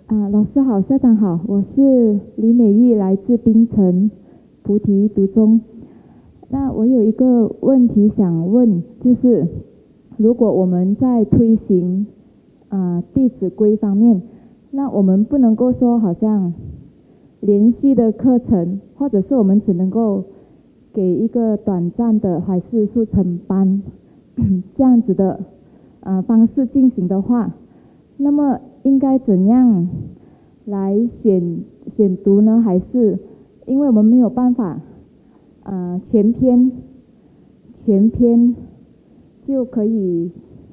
老师好，校长好，我是李美玉，来自槟城菩提读中。那我有一个问题想问，就是如果我们在推行弟子规方面，那我们不能够说好像连续的课程，或者是我们只能够给一个短暂的还是速成班这样子的方式进行的话，那么应该怎样来选读呢？还是因为我们没有办法全篇就可以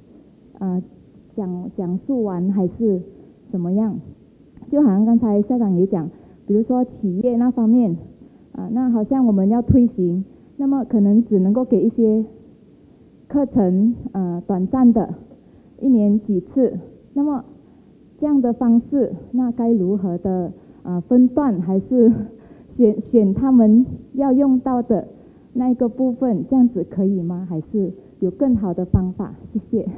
讲述完，还是怎么样？就好像刚才校长也讲，比如说企业那方面那好像我们要推行，那么可能只能够给一些课程短暂的1年几次，那么这样的方式，那该如何的分段，还是选他们要用到的那一个部分，这样子可以吗？还是有更好的方法？谢谢。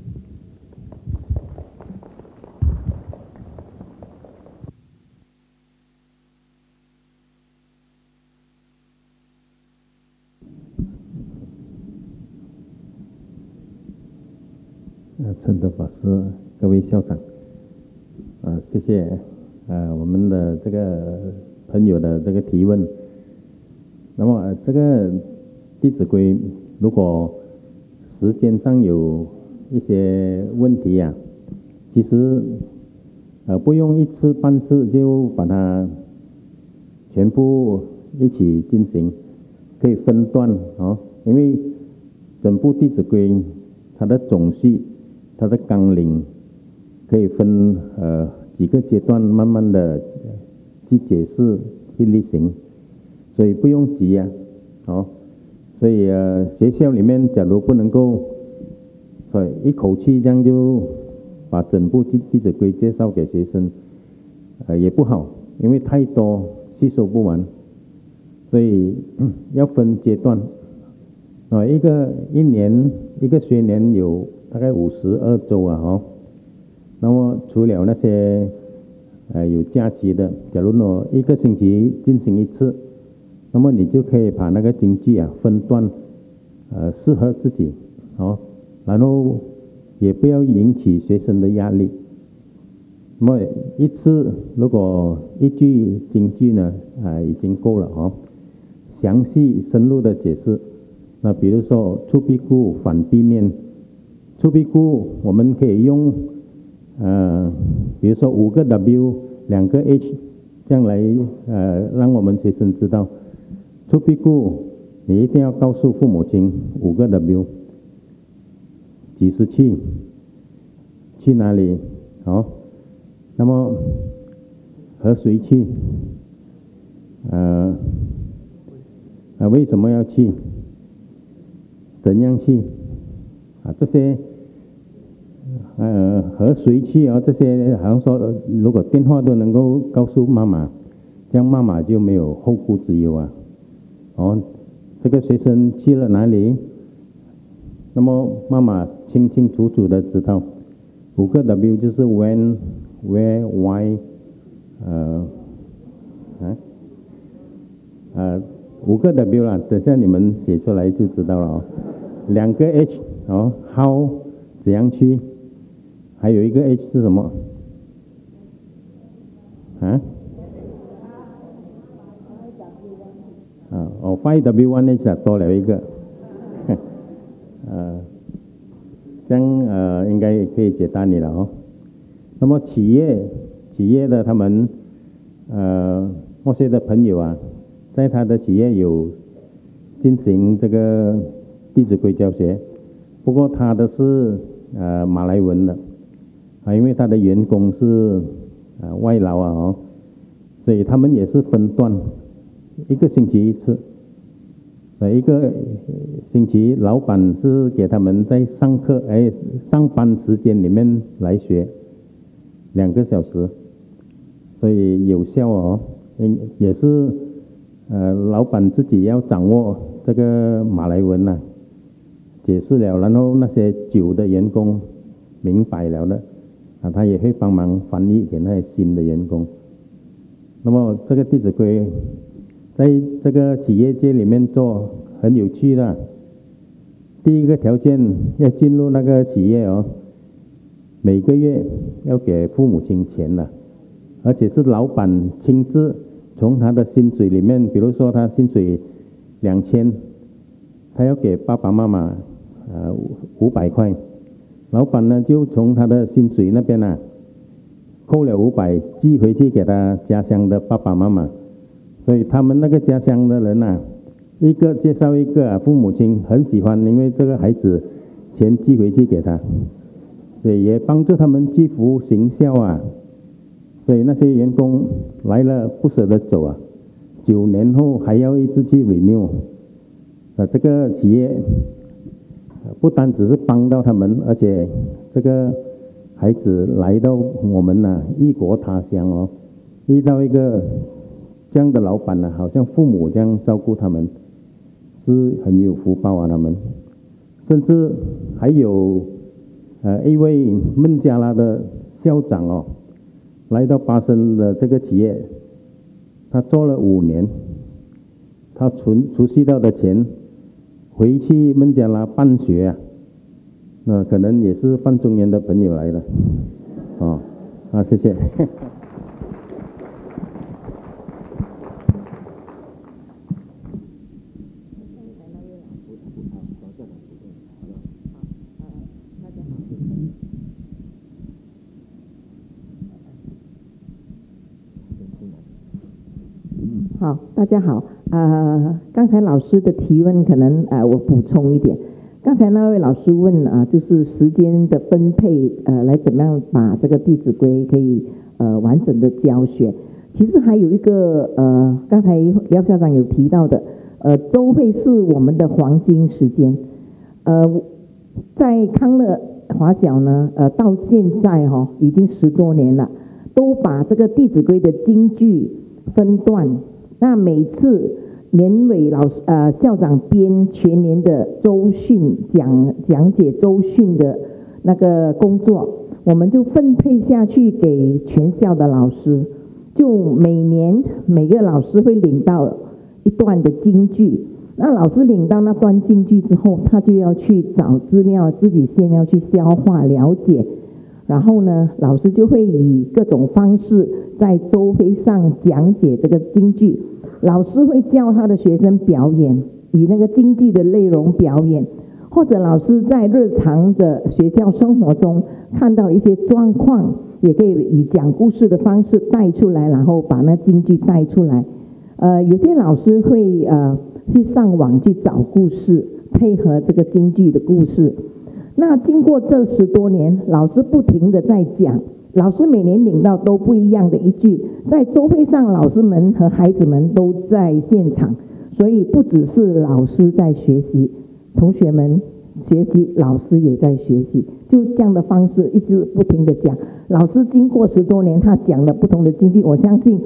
陈德法师，各位校长，谢谢我们的这个朋友的这个提问。那么这个弟子规，如果时间上有一些问题其实不用一次半次就把它全部一起进行，可以分段因为整部弟子规它的总序，它的纲领可以分几个阶段，慢慢的去解释去例行，所以不用急所以学校里面假如不能够一口气这样就把整部弟子规介绍给学生也不好，因为太多吸收不完，所以要分阶段一年一个学年有大概52周那么除了那些有假期的，假如呢一个星期进行一次，那么你就可以把那个经句分段适合自己然后也不要引起学生的压力。那么一次如果一句经句呢已经够了详细深入的解释，那比如说出必故反必面，出必故我们可以用比如说5个 W 2个 H 这样来让我们学生知道，出必故你一定要告诉父母亲5个 W， 几时去哪里那么和谁去为什么要去，怎样去这些和谁去这些好像说如果电话都能够告诉妈妈，这样妈妈就没有后顾之忧这个学生去了哪里，那么妈妈清清楚楚的知道。5个 W 就是 when where why 5个 W 啦，等下你们写出来就知道了2个 H how 怎样去，还有一个 H 是什么5W1H 多了一个这样应该可以解答你了那么企业的他们某些的朋友在他的企业有进行这个弟子规教学，不过他的是马来文的因为他的员工是外劳所以他们也是分段，一个星期一次，一个星期老板是给他们在上班时间里面来学2个小时，所以有效也是老板自己要掌握这个马来文解释了，然后那些久的员工明白了的他也会帮忙翻译给那些新的员工。那么这个《弟子规》在这个企业界里面做很有趣的。第一个条件要进入那个企业每个月要给父母亲钱的，而且是老板亲自从他的薪水里面，比如说他薪水2000，他要给爸爸妈妈500块，老板呢就从他的薪水那边扣了500，寄回去给他家乡的爸爸妈妈。所以他们那个家乡的人一个介绍一个，父母亲很喜欢，因为这个孩子钱寄回去给他，所以也帮助他们积福行孝所以那些员工来了不舍得走9年后还要一直去 renew。这个企业不单只是帮到他们，而且这个孩子来到我们异国他乡遇到一个这样的老板好像父母这样照顾他们，是很有福报他们。甚至还有一位孟加拉的校长来到巴生的这个企业，他做了5年，他储蓄到的钱回去孟加拉办学那可能也是范仲淹的朋友来的谢谢。 好，大家好。刚才老师的提问可能我补充一点。刚才那位老师问就是时间的分配来怎么样把这个《弟子规》可以完整的教学。其实还有一个刚才廖校长有提到的周会是我们的黄金时间。在康乐华小呢到现在已经10多年了，都把这个《弟子规》的金句分段。那每次年尾校长编全年的周训讲解周训的那个工作，我们就分配下去给全校的老师，就每年每个老师会领到一段的金句。那老师领到那段金句之后，他就要去找资料，自己先要去消化了解，然后呢老师就会以各种方式在周会上讲解这个金句。老师会教他的学生表演，以那个金句的内容表演，或者老师在日常的学校生活中看到一些状况，也可以以讲故事的方式带出来，然后把那金句带出来。有些老师会去上网去找故事，配合这个金句的故事。那经过这10多年，老师不停的在讲，老师每年领到都不一样的一句，在周会上老师们和孩子们都在现场，所以不只是老师在学习，同学们学习，老师也在学习，就这样的方式一直不停的讲。老师经过10多年，他讲了不同的金句，我相信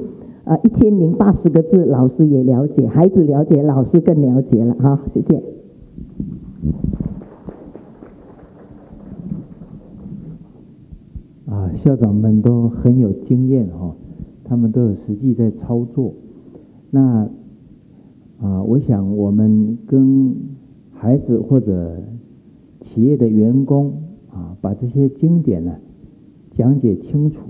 1080个字老师也了解，孩子了解，老师更了解了。好，谢谢。 校长们都很有经验他们都有实际在操作。那我想我们跟孩子或者企业的员工把这些经典呢讲解清楚。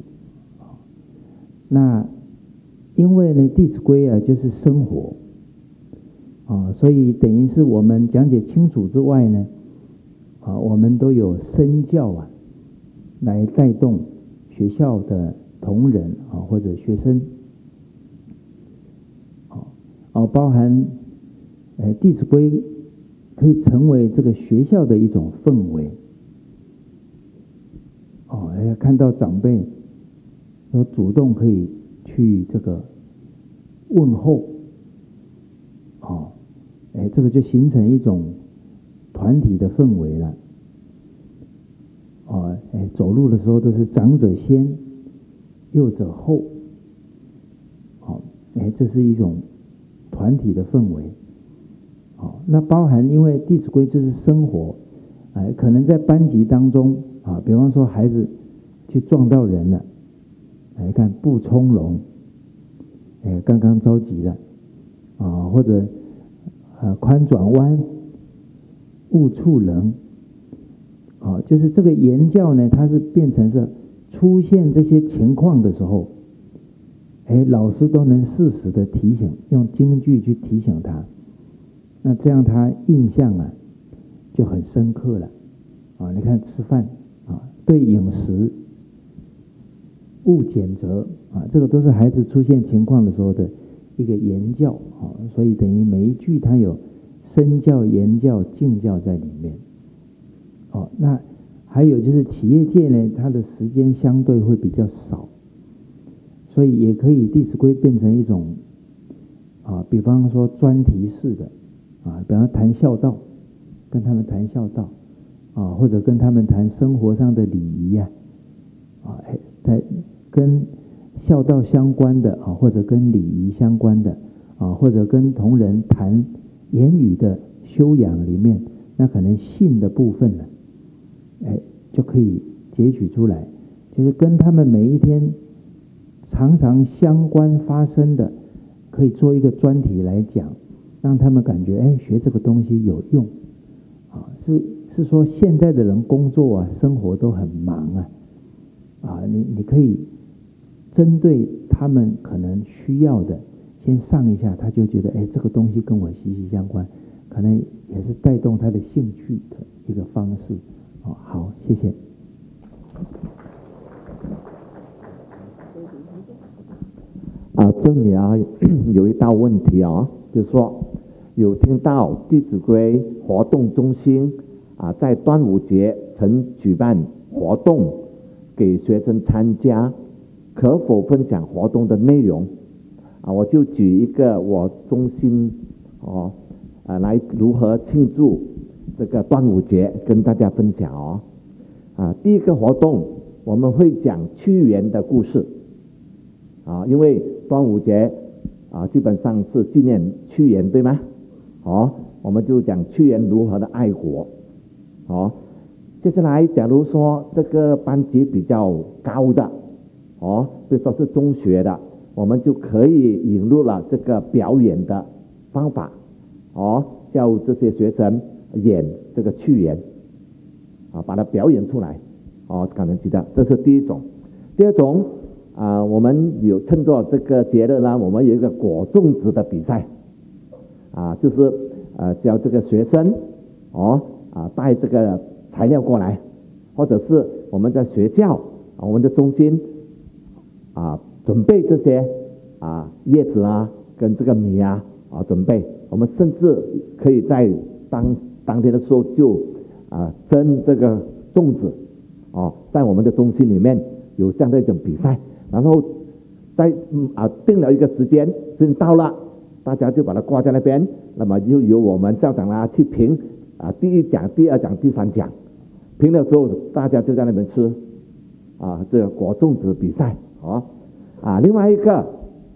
那因为呢《弟子规》就是生活所以等于是我们讲解清楚之外呢我们都有身教来带动学校的同仁或者学生包含弟子规可以成为这个学校的一种氛围看到长辈都主动可以去这个问候这个就形成一种团体的氛围了走路的时候都是长者先幼者后这是一种团体的氛围那包含因为弟子规就是生活可能在班级当中比方说孩子去撞到人了，你看不从容，刚刚着急了啊，或者宽转弯，误触人，就是这个言教呢，它是变成是出现这些情况的时候，老师都能适时的提醒，用京剧去提醒他，那这样他印象就很深刻了你看吃饭对饮食勿拣择这个都是孩子出现情况的时候的一个言教所以等于每一句它有身教、言教、敬教在里面那还有就是企业界呢，它的时间相对会比较少，所以也可以《弟子规》变成一种比方说专题式的比方谈孝道，跟他们谈孝道或者跟他们谈生活上的礼仪跟孝道相关的或者跟礼仪相关的或者跟同仁谈言语的修养里面，那可能信的部分呢就可以截取出来，就是跟他们每一天常常相关发生的，可以做一个专题来讲，让他们感觉学这个东西有用是说现在的人工作生活都很忙你可以针对他们可能需要的先上一下，他就觉得这个东西跟我息息相关，可能也是带动他的兴趣的一个方式好，谢谢。 这里有一道问题就是说有听到弟子规活动中心在端午节曾举办活动给学生参加，可否分享活动的内容我就举一个我中心来如何庆祝这个端午节跟大家分享第一个活动我们会讲屈原的故事因为端午节基本上是纪念屈原，对吗？我们就讲屈原如何的爱国接下来假如说这个班级比较高的比如说是中学的，我们就可以引入了这个表演的方法叫这些学生演这个屈原把它表演出来可能记得，这是第一种。第二种我们有趁着这个节日呢，我们有一个果粽子的比赛就是叫这个学生带这个材料过来，或者是我们在学校我们的中心准备这些叶子跟这个米准备，我们甚至可以在当天的时候就蒸这个粽子在我们的中心里面有这样的一种比赛，然后在定了一个时间到了，大家就把它挂在那边，那么就由我们校长去评第一奖、第二奖、第三奖，评了之后大家就在那边吃这个果粽子比赛另外一个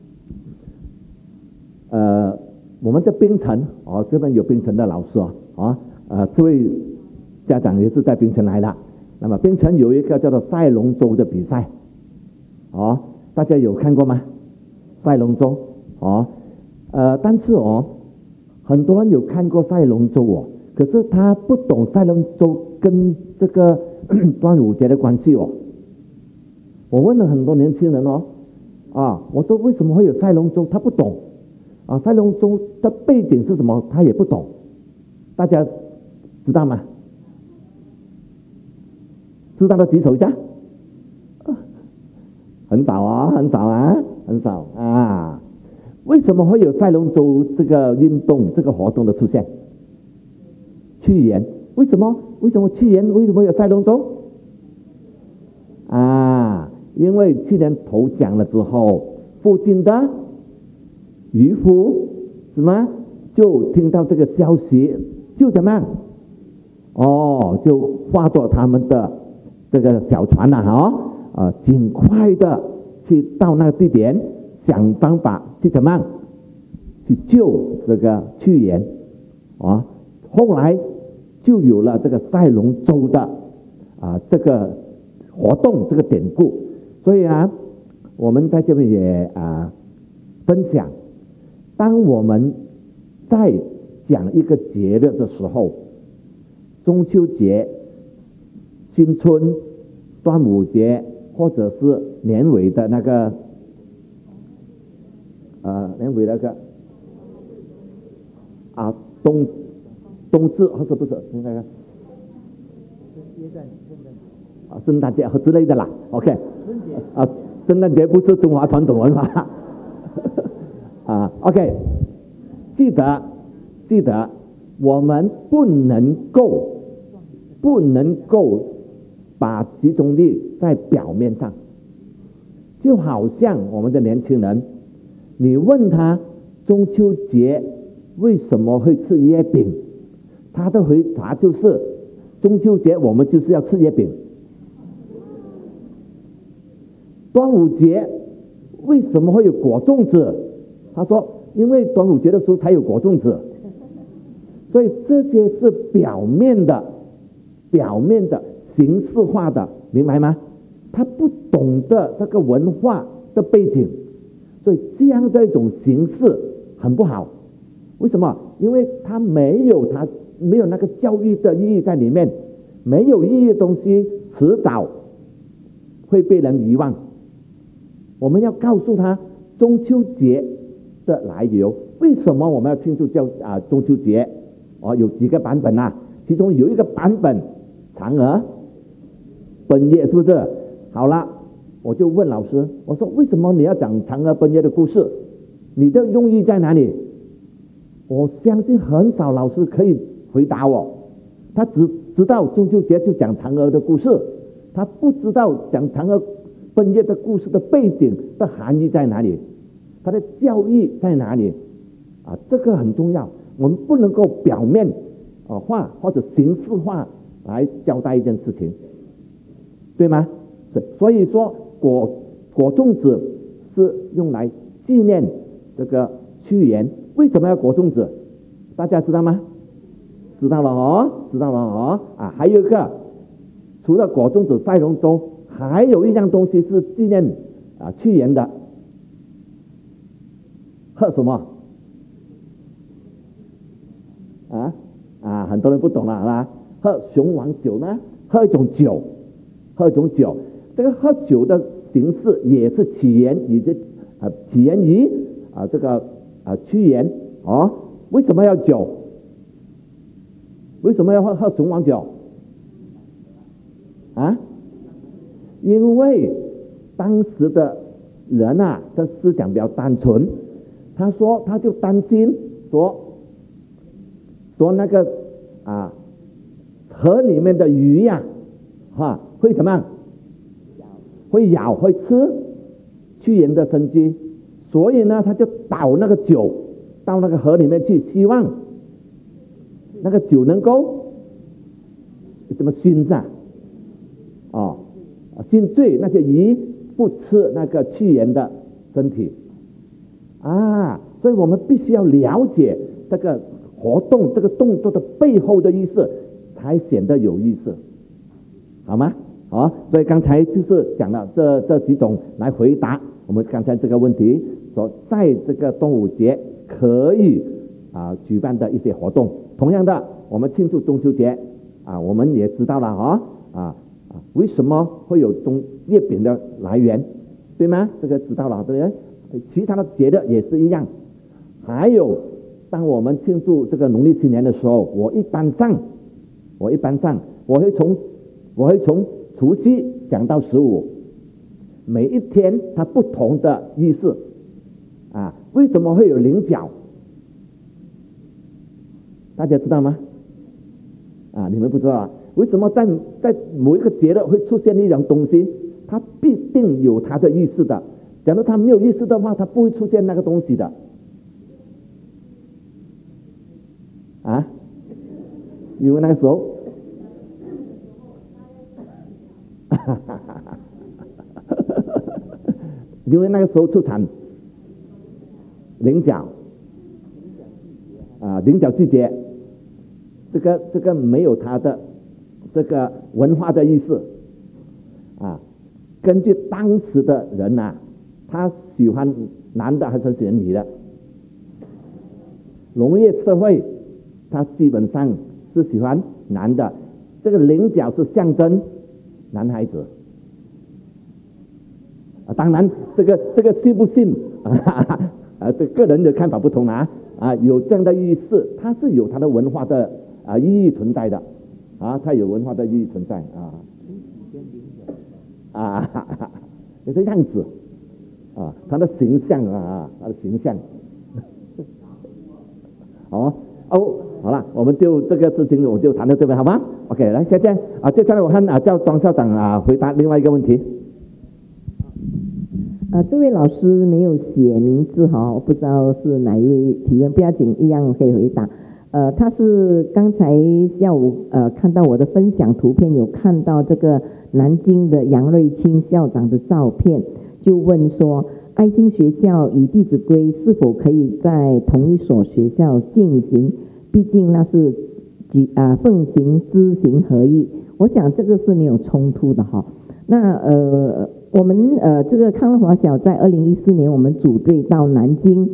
我们的槟城这边有槟城的老师这位家长也是在槟城来的，那么槟城有一个叫做赛龙舟的比赛大家有看过吗？赛龙舟但是很多人有看过赛龙舟可是他不懂赛龙舟跟这个端午节的关系我问了很多年轻人我说为什么会有赛龙舟，他不懂赛龙舟的背景是什么，他也不懂，大家知道吗？知道的举手一下。很少很少为什么会有赛龙舟这个运动、这个活动的出现？屈原，为什么屈原为什么有赛龙舟因为屈原投降了之后，附近的渔夫什么就听到这个消息，就怎么样就划作他们的这个小船尽快的去到那个地点，想办法去怎么样去救这个屈原后来就有了这个赛龙舟的这个活动这个典故。所以啊，我们在这边也分享，当我们在讲一个节日的时候，中秋节、新春、端午节，或者是年尾的那个冬至，或者不是那个圣诞节和之类的啦。OK， 圣诞节不是中华传统文化OK， 记得，我们不能够把集中力在表面上，就好像我们的年轻人，你问他中秋节为什么会吃月饼，他的回答就是中秋节我们就是要吃月饼。端午节为什么会有果粽子，他说因为端午节的时候才有果粽子。所以这些是表面的形式化的，明白吗？他不懂得这个文化的背景，所以这样的一种形式很不好。为什么？因为他没有那个教育的意义在里面，没有意义的东西迟早会被人遗忘。我们要告诉他中秋节的来由，为什么我们要庆祝中秋节？有几个版本其中有一个版本嫦娥奔月，是不是？好了，我就问老师，我说为什么你要讲嫦娥奔月的故事？你的用意在哪里？我相信很少老师可以回答我，他只知道中秋节就讲嫦娥的故事，他不知道讲嫦娥奔月的故事的背景的含义在哪里，他的教育在哪里这个很重要。我们不能够表面化或者形式化来交代一件事情，对吗？所以说果粽子是用来纪念这个屈原。为什么要果粽子？大家知道吗？知道了还有一个，除了果粽子、赛龙舟，还有一样东西是纪念屈原的，喝什么？很多人不懂了，喝雄黄酒呢？喝一种酒。这个喝酒的形式也是起源于这个屈原为什么要酒？为什么要喝雄黄酒？因为当时的人的思想比较单纯，他就担心说那个河里面的鱼会怎么样？会咬会吃屈原的身躯，所以呢他就倒那个酒到那个河里面去，希望那个酒能够怎么熏熏醉那些鱼，不吃那个屈原的身体所以我们必须要了解这个活动这个动作的背后的意思，才显得有意思，好吗？所以刚才就是讲了这几种来回答我们刚才这个问题，说在这个端午节可以举办的一些活动。同样的，我们庆祝中秋节我们也知道了为什么会有月饼的来源，对吗？这个知道了，对不对？其他的节日也是一样。还有当我们庆祝这个农历新年的时候，我一般上会从除夕讲到15，每一天它不同的意思为什么会有菱角？大家知道吗？你们不知道为什么在某一个节日会出现一样东西，它必定有它的意思的。假如它没有意思的话，它不会出现那个东西的因为那个时候因为那个时候出产菱角菱角季节，这个没有它的这个文化的意思根据当时的人啊，他喜欢男的还是喜欢女的？农业社会，他基本上是喜欢男的，这个菱角是象征男孩子。当然，这个信不信这个人的看法不同有这样的意思，它是有它的文化的意义存在的它有文化的意义存在有这样子他的形象他的形象好了，我们就这个事情我就谈到这边好吗 ？OK， 来，现在接下来我看叫庄校长回答另外一个问题。 这位老师没有写名字我不知道是哪一位提问，不要紧，一样可以回答。他是刚才下午看到我的分享图片，有看到这个南京的杨瑞清校长的照片，就问说爱心学校与弟子规是否可以在同一所学校进行，毕竟那是奉行知行合一，我想这个是没有冲突的那我们这个康乐华小在2014年我们组队到南京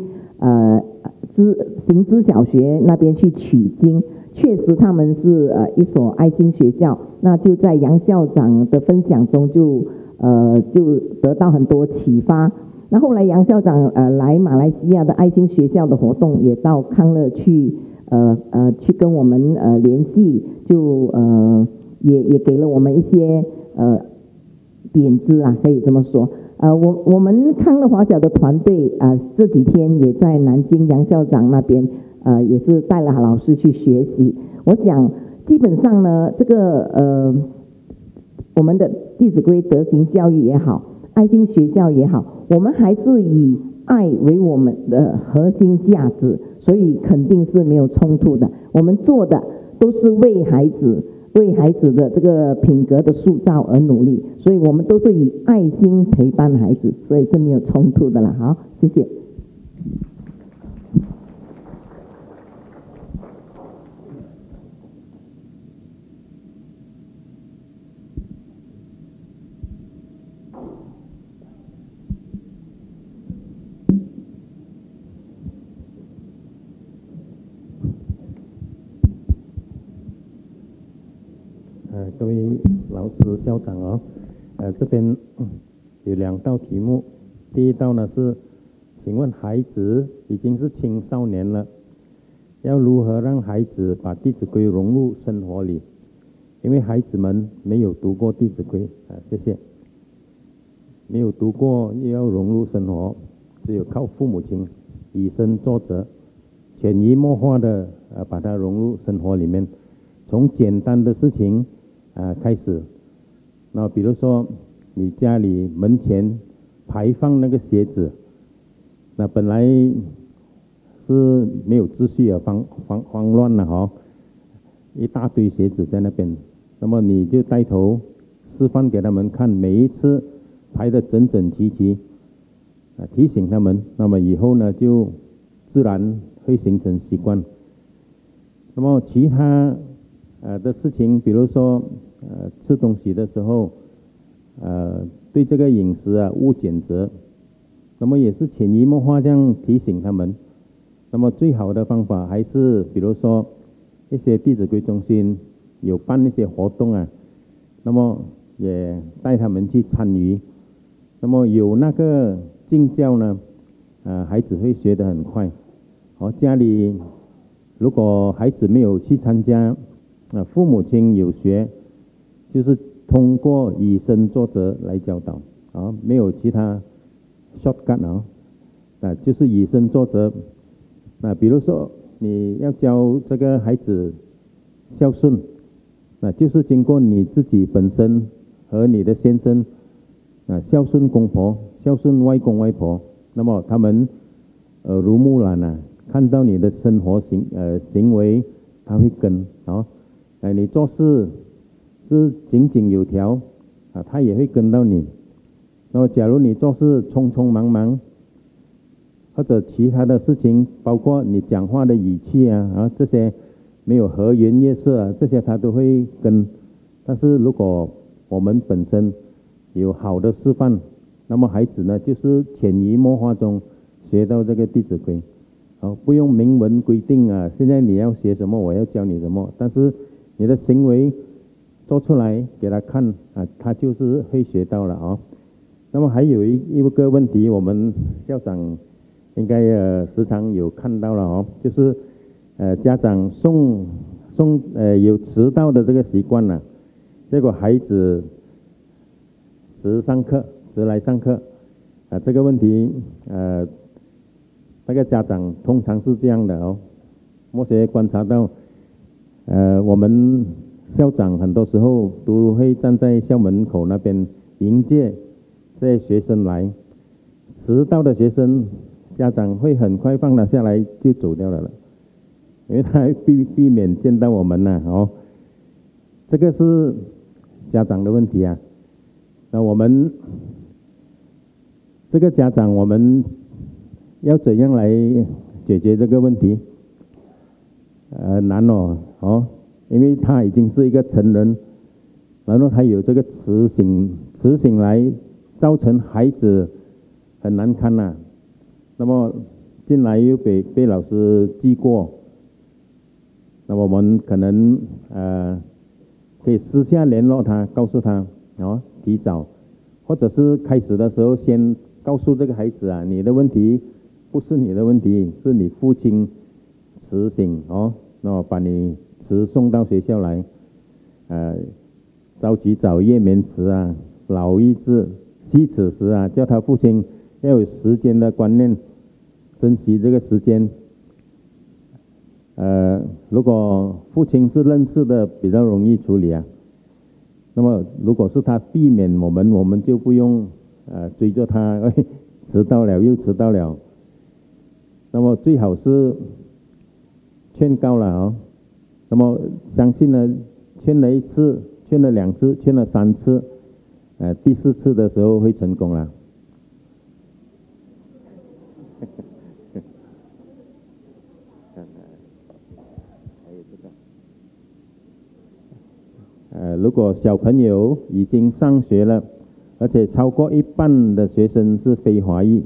行知小学那边去取经，确实他们是一所爱心学校，那就在杨校长的分享中就得到很多启发。那后来杨校长来马来西亚的爱心学校的活动，也到康乐去跟我们联系，就也给了我们一些点子可以这么说。我们康乐华小的团队这几天也在南京杨校长那边也是带了老师去学习。我想基本上呢，这个我们的弟子规德行教育也好，爱心学校也好，我们还是以爱为我们的核心价值，所以肯定是没有冲突的。我们做的都是为孩子的这个品格的塑造而努力，所以我们都是以爱心陪伴孩子，所以是没有冲突的了。好，谢谢。 各位老师、校长这边有2道题目。第一道呢是，请问孩子已经是青少年了，要如何让孩子把弟子规融入生活里？因为孩子们没有读过弟子规谢谢。没有读过又要融入生活，只有靠父母亲以身作则，潜移默化的把它融入生活里面，从简单的事情开始。那比如说你家里门前排放那个鞋子，那本来是没有秩序慌乱了一大堆鞋子在那边，那么你就带头示范给他们看，每一次排得整整齐齐提醒他们，那么以后呢就自然会形成习惯。那么其他的事情，比如说吃东西的时候对这个饮食勿拣择，那么也是潜移默化这样提醒他们。那么最好的方法还是比如说一些弟子规中心有办一些活动那么也带他们去参与，那么有那个敬教呢孩子会学得很快。家里如果孩子没有去参加父母亲有学，就是通过以身作则来教导没有其他 shortcut 就是以身作则。比如说你要教这个孩子孝顺，就是经过你自己本身和你的先生孝顺公婆，孝顺外公外婆，那么他们耳濡目染看到你的生活行为，他会跟你做事是井井有条他也会跟到你。那么假如你做事匆匆忙忙，或者其他的事情，包括你讲话的语气这些没有和颜悦色这些他都会跟。但是如果我们本身有好的示范，那么孩子呢就是潜移默化中学到这个《弟子规》。不用明文规定啊，现在你要学什么，我要教你什么，但是你的行为做出来给他看啊，他就是会学到了啊。那么还有一个问题，我们校长应该时常有看到了哦，就是家长送有迟到的这个习惯了，结果孩子迟来上课这个问题那个家长通常是这样的哦。目前观察到我们校长很多时候都会站在校门口那边迎接这些学生来，迟到的学生家长会很快放他下来就走掉了，因为他避免见到我们哦。这个是家长的问题啊。那我们这个家长，我们要怎样来解决这个问题？难哦，因为他已经是一个成人，然后还有这个迟醒来，造成孩子很难堪呐。那么进来又被老师记过，那么我们可能可以私下联络他，告诉他提早，或者是开始的时候先告诉这个孩子啊，你的问题不是你的问题，是你父亲迟醒那么把你迟送到学校来，早起早，夜眠迟啊，老易至，惜此时啊，叫他父亲要有时间的观念，珍惜这个时间。如果父亲是认识的，比较容易处理啊。那么如果是他避免我们就不用追着他，迟到了又迟到了。那么最好是劝告了那么相信呢，劝了1次，劝了2次，劝了3次，第4次的时候会成功了。如果小朋友已经上学了，而且超过一半的学生是非华裔，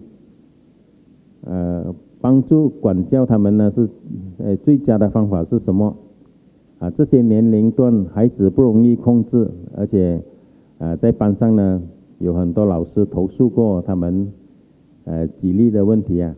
帮助管教他们呢是最佳的方法是什么？这些年龄段孩子不容易控制，而且在班上呢有很多老师投诉过他们纪律的问题啊。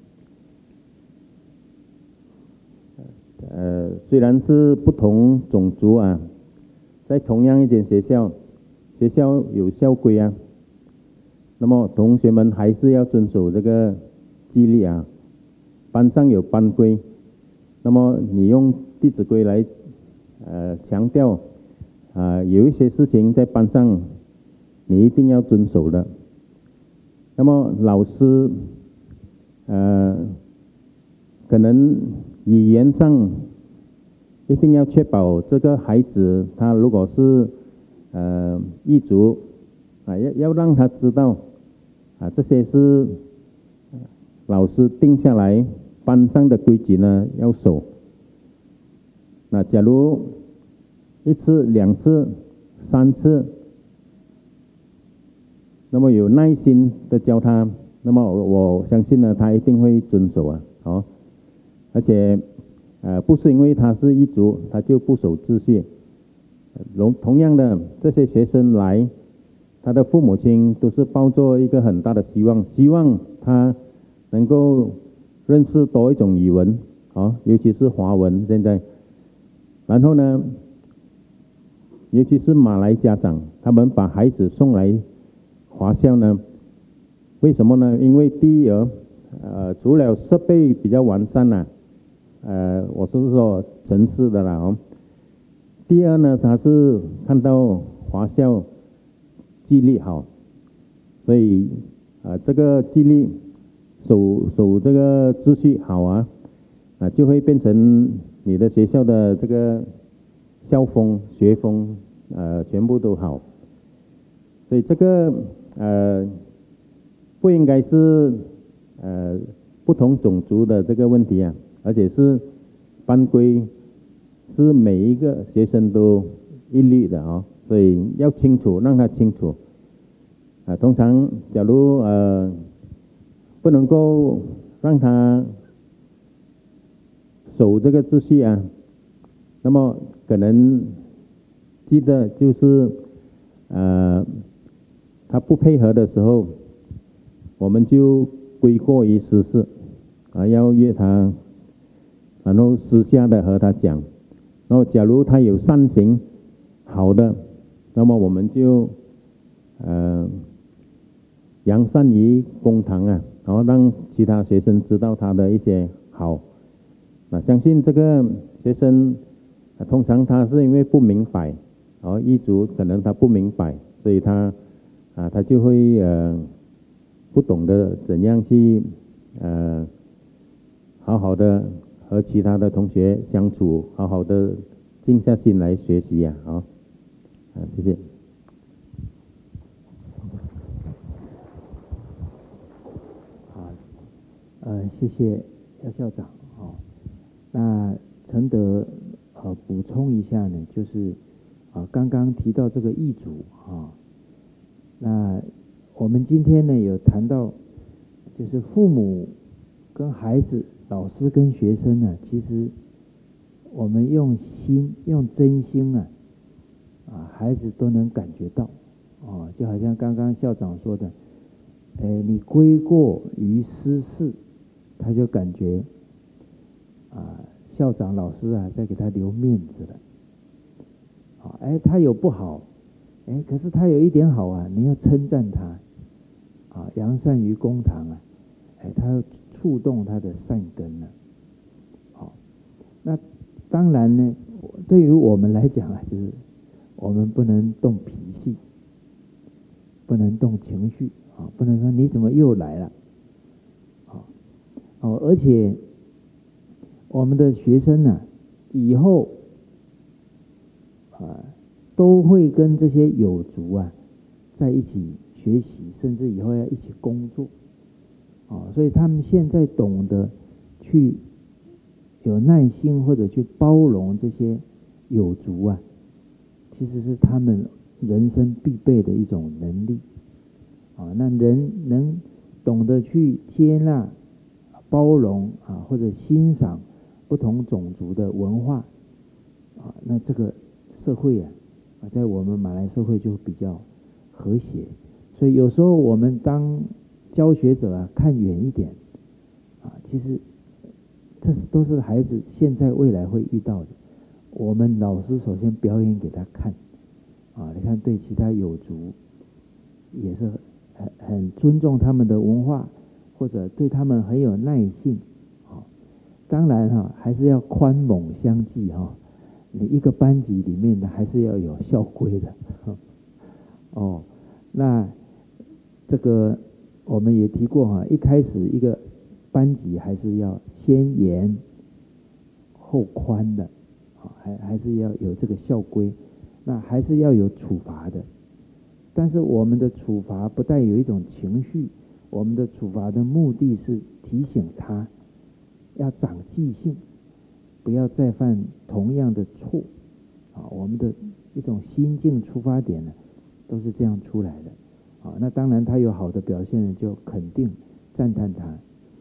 虽然是不同种族啊，在同样一间学校有校规啊，那么同学们还是要遵守这个纪律啊。班上有班规，那么你用《弟子规》来强调有一些事情在班上你一定要遵守的。那么老师可能语言上一定要确保这个孩子他如果是异族要让他知道这些是老师定下来班上的规矩呢要守。那假如1次、2次、3次，那么有耐心的教他，那么我相信呢他一定会遵守啊。而且不是因为他是异族他就不守秩序。同样的，这些学生来，他的父母亲都是抱着一个很大的希望他能够认识多一种语文尤其是华文现在。然后呢，尤其是马来家长，他们把孩子送来华校呢，为什么呢？因为第一除了设备比较完善我是说城市的啦第二呢，他是看到华校纪律好，所以这个纪律守这个秩序好就会变成你的学校的这个校风学风全部都好。所以这个不应该是不同种族的这个问题而且是班规是每一个学生都一律的所以要清楚，让他清楚。 通常假如不能够让他守这个秩序啊，那么可能记得就是他不配合的时候，我们就归过于私事要约他，然后私下的和他讲。然后假如他有善行好的，那么我们就扬善于公堂啊，然后让其他学生知道他的一些好。相信这个学生通常他是因为不明白，狱卒可能他不明白，所以他就会不懂得怎样去好好的和其他的同学相处，好好的静下心来学习呀。好，谢谢。 好，谢谢姚校长。那承德补充一下呢，就是刚刚提到这个义主那我们今天呢有谈到，就是父母跟孩子、老师跟学生呢，其实我们用心、用真心孩子都能感觉到就好像刚刚校长说的，你归过于私事，他就感觉校长老师在给他留面子了。他有不好，可是他有一点好你要称赞他扬善于公堂他要触动他的善根了。那当然呢，对于我们来讲就是我们不能动脾气，不能动情绪不能说你怎么又来了而且我们的学生以后都会跟这些友族在一起学习，甚至以后要一起工作所以他们现在懂得去有耐心或者去包容这些友族其实是他们人生必备的一种能力那人能懂得去接纳、包容或者欣赏不同种族的文化那这个社会在我们马来社会就比较和谐。所以有时候我们当教学者看远一点其实这都是孩子现在未来会遇到的。我们老师首先表演给他看你看对其他友族也是很尊重他们的文化，或者对他们很有耐性当然还是要宽猛相济你一个班级里面的还是要有校规的那这个我们也提过一开始一个班级还是要先严后宽的还是要有这个校规，那还是要有处罚的。但是我们的处罚不带有一种情绪，我们的处罚的目的是提醒他要长记性，不要再犯同样的错我们的一种心境出发点呢都是这样出来的那当然他有好的表现就肯定赞叹他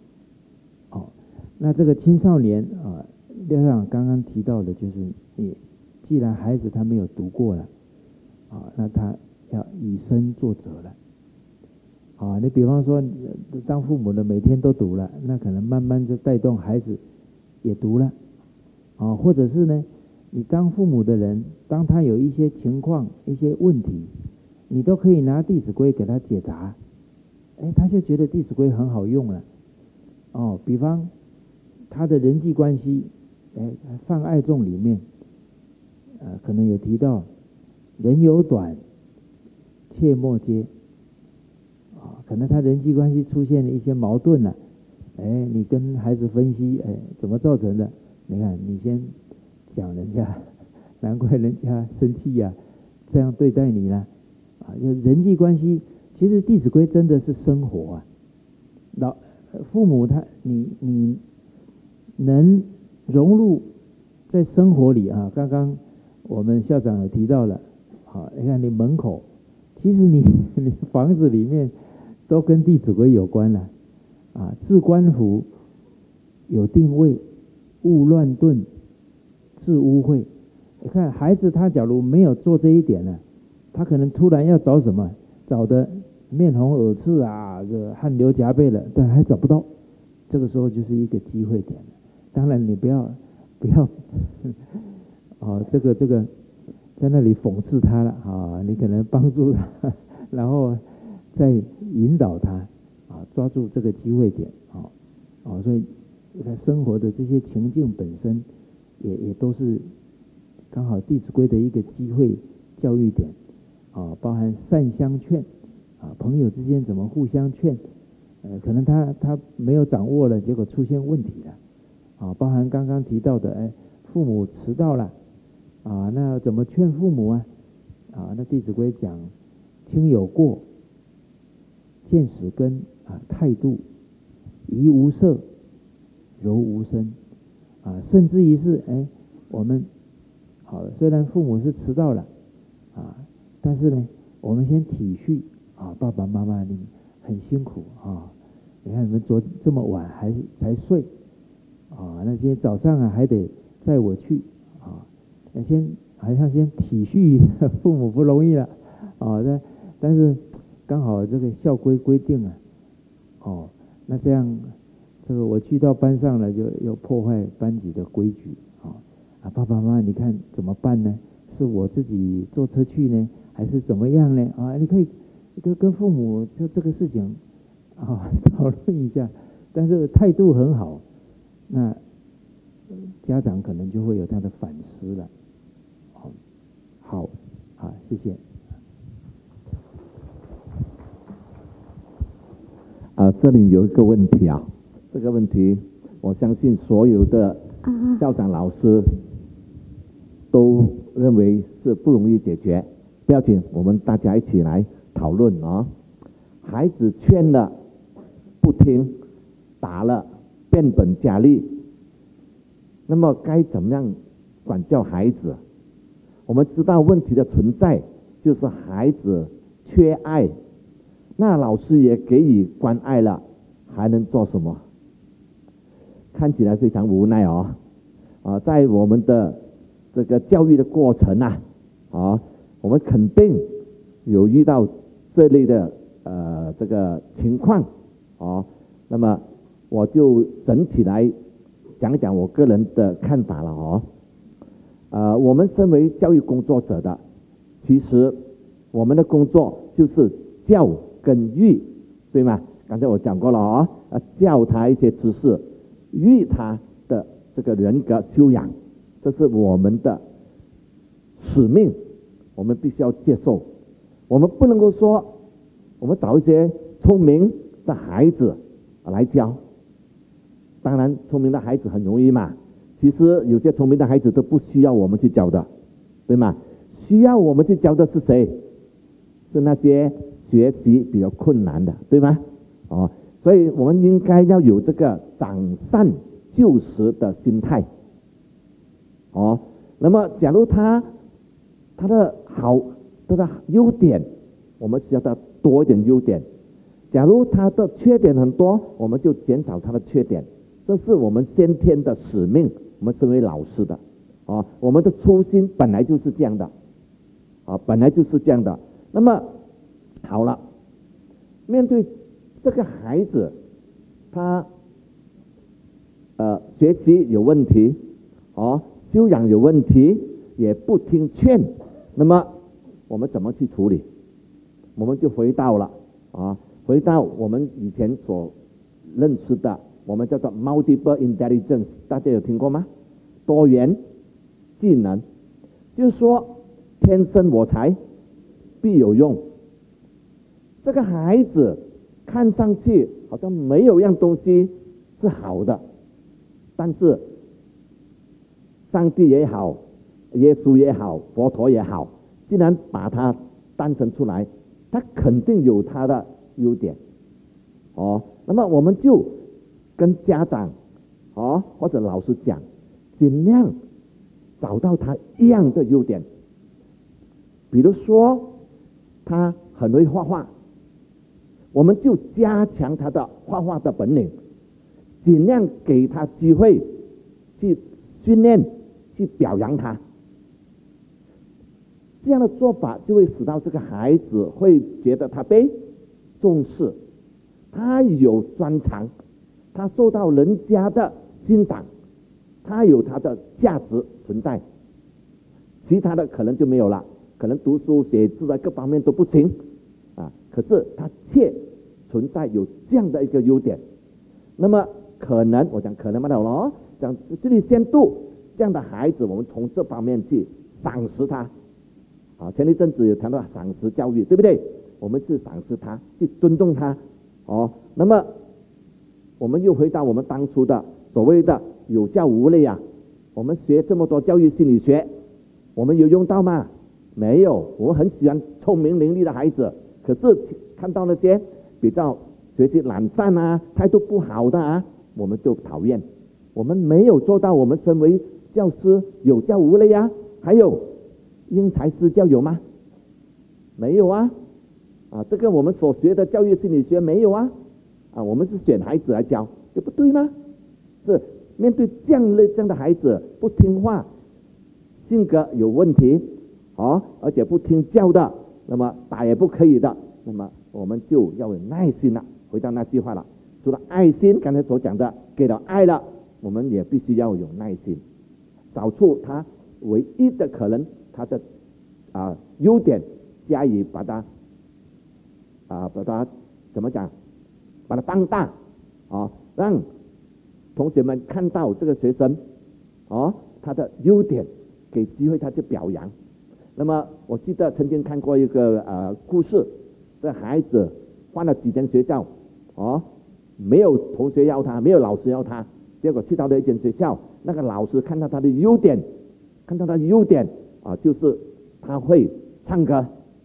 那这个青少年廖校长刚刚提到的就是既然孩子他没有读过了那他要以身作则了你比方说当父母的每天都读了，那可能慢慢就带动孩子也读了或者是呢你当父母的人，当他有一些情况一些问题，你都可以拿弟子规给他解答他就觉得弟子规很好用了比方他的人际关系泛爱众里面可能有提到人有短切莫揭可能他人际关系出现了一些矛盾了你跟孩子分析怎么造成的，你看你先讲人家难怪人家生气这样对待你了就人际关系其实弟子规真的是生活父母你能融入在生活里刚刚我们校长有提到了你看你门口其实你房子里面都跟弟子规有关了啊，置官服有定位，勿乱顿，治污秽。你看孩子他假如没有做这一点呢，他可能突然要找什么，找的面红耳赤啊，这汗流浃背了，但还找不到，这个时候就是一个机会点了。当然你不要哦，这个在那里讽刺他了啊，你可能帮助他，然后再引导他啊，抓住这个机会点啊，所以在生活的这些情境本身也都是刚好《弟子规》的一个机会教育点啊，包含善相劝啊，朋友之间怎么互相劝，可能他没有掌握了，结果出现问题了啊，包含刚刚提到的，父母迟到了啊，那怎么劝父母啊？啊，那《弟子规》讲亲有过，见始根啊，态度怡无色，柔无声啊，甚至于是我们好了，虽然父母是迟到了啊，但是呢，我们先体恤啊，爸爸妈妈你很辛苦啊，你看你们这么晚才睡啊，那今天早上啊还得载我去啊，好像先体恤父母不容易了啊，但是刚好这个校规规定啊，哦，那这样这个我去到班上了，就又破坏班级的规矩啊，爸爸妈妈你看怎么办呢？是我自己坐车去呢，还是怎么样呢？啊，你可以跟父母就这个事情啊讨论一下，但是态度很好，那家长可能就会有他的反思了。好，谢谢。 这里有一个问题啊，这个问题我相信所有的校长老师都认为是不容易解决，不要紧，我们大家一起来讨论啊。孩子劝了不听，打了变本加厉，那么该怎么样管教孩子？我们知道问题的存在就是孩子缺爱，那老师也给予关爱了，还能做什么？看起来非常无奈在我们的这个教育的过程我们肯定有遇到这类的这个情况那么我就整体来讲讲我个人的看法了我们身为教育工作者的，其实我们的工作就是教跟育，对吗？刚才我讲过了教他一些知识，育他的这个人格修养，这是我们的使命，我们必须要接受。我们不能够说我们找一些聪明的孩子来教，当然聪明的孩子很容易嘛，其实有些聪明的孩子都不需要我们去教的，对吗？需要我们去教的是谁？是那些学习比较困难的，对吗？所以我们应该要有这个长善救实的心态那么假如他的好，他的优点，我们需要他多一点优点；假如他的缺点很多，我们就减少他的缺点。这是我们先天的使命，我们身为老师的我们的初心本来就是这样的本来就是这样的。那么好了，面对这个孩子，他学习有问题修养有问题，也不听劝，那么我们怎么去处理？我们就回到我们以前所认识的，我们叫做 multiple intelligence， 大家有听过吗？多元技能，就是说天生我材必有用。这个孩子看上去好像没有样东西是好的，但是上帝也好，耶稣也好，佛陀也好，既然把它诞生出来，他肯定有他的优点那么我们就跟家长或者老师讲，尽量找到他一样的优点。比如说他很会画画，我们就加强他的画画的本领，尽量给他机会去训练，去表扬他。这样的做法就会使到这个孩子会觉得他被重视，他有专长，他受到人家的欣赏，他有他的价值存在。其他的可能就没有了，可能读书写字的各方面都不行啊，可是他却存在有这样的一个优点。那么可能我讲可能嘛了，讲这里先度这样的孩子，我们从这方面去赏识他。啊，前一阵子有谈到赏识教育，对不对？我们是赏识他，去尊重他。哦，那么我们又回到我们当初的所谓的有教无类啊。我们学这么多教育心理学，我们有用到吗？没有。我很喜欢聪明伶俐的孩子，可是看到那些比较学习懒散啊、态度不好的啊，我们就讨厌。我们没有做到我们身为教师有教无类啊。还有因材施教有吗？没有啊！啊，这个我们所学的教育心理学没有啊！啊，我们是选孩子来教，这不对吗？是面对这样的孩子不听话，性格有问题，而且不听教的，那么打也不可以的，那么我们就要有耐心了。回到那句话了，除了爱心，刚才所讲的给了爱了，我们也必须要有耐心，找出他唯一的可能。他的优点加以把它怎么讲？把它放大让同学们看到这个学生他的优点，给机会他去表扬。那么我记得曾经看过一个故事，这孩子换了几间学校没有同学要他，没有老师要他，结果去到了一间学校，那个老师看到他的优点，就是他会唱歌，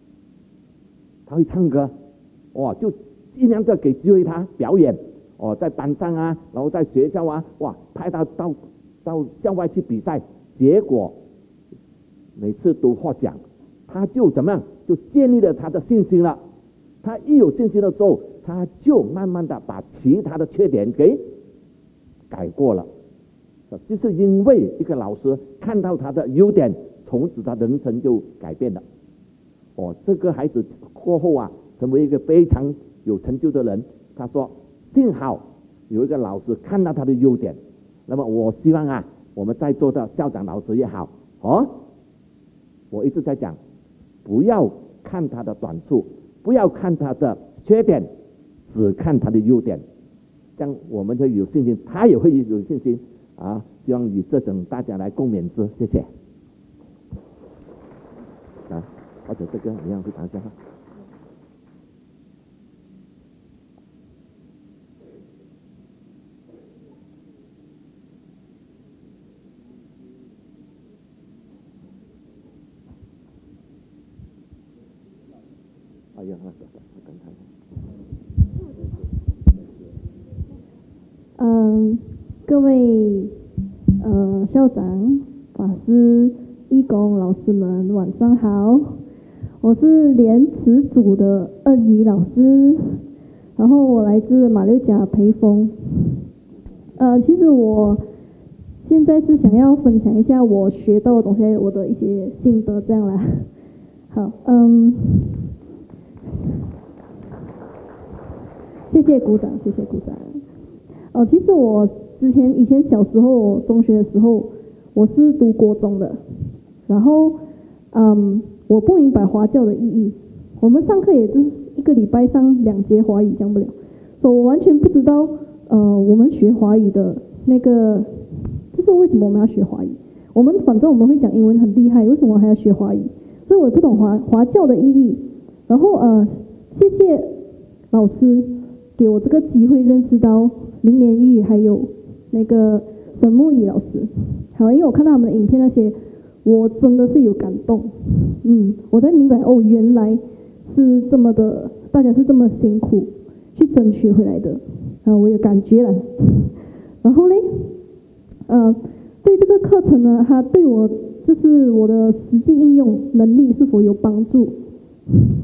哇，就尽量的给机会他表演在班上啊，然后在学校啊，哇，派他到校外去比赛，结果每次都获奖，他就怎么样，就建立了他的信心了。他一有信心的时候，他就慢慢的把其他的缺点给改过了，就是因为一个老师看到他的优点，从此他人生就改变了。这个孩子过后啊，成为一个非常有成就的人。他说幸好有一个老师看到他的优点。那么我希望啊，我们在座的校长老师也好我一直在讲，不要看他的短处，不要看他的缺点，只看他的优点，这样我们就有信心，他也会有信心希望以这种大家来共勉之，谢谢。或者这个一样去谈一下。 各位校长、法师、义工老师们，晚上好。我是莲池组的恩怡老师，然后我来自马六甲培丰。其实我现在是想要分享一下我学到的东西，我的一些心得这样啦。好，谢谢鼓掌，谢谢鼓掌。其实我以前小时候中学的时候，我是读国中的，然后我不明白华教的意义。我们上课也就是一个礼拜上2节华语，讲不了，所以我完全不知道我们学华语的那个就是为什么我们要学华语。反正我们会讲英文很厉害，为什么还要学华语？所以我也不懂华教的意义。然后谢谢老师给我这个机会认识到林连玉还有那个沈木仪老师。好，因为我看到他们的影片那些，我真的是有感动。我才明白原来是这么的，大家是这么辛苦去争取回来的我有感觉了。然后呢对这个课程呢，它对我就是我的实际应用能力是否有帮助。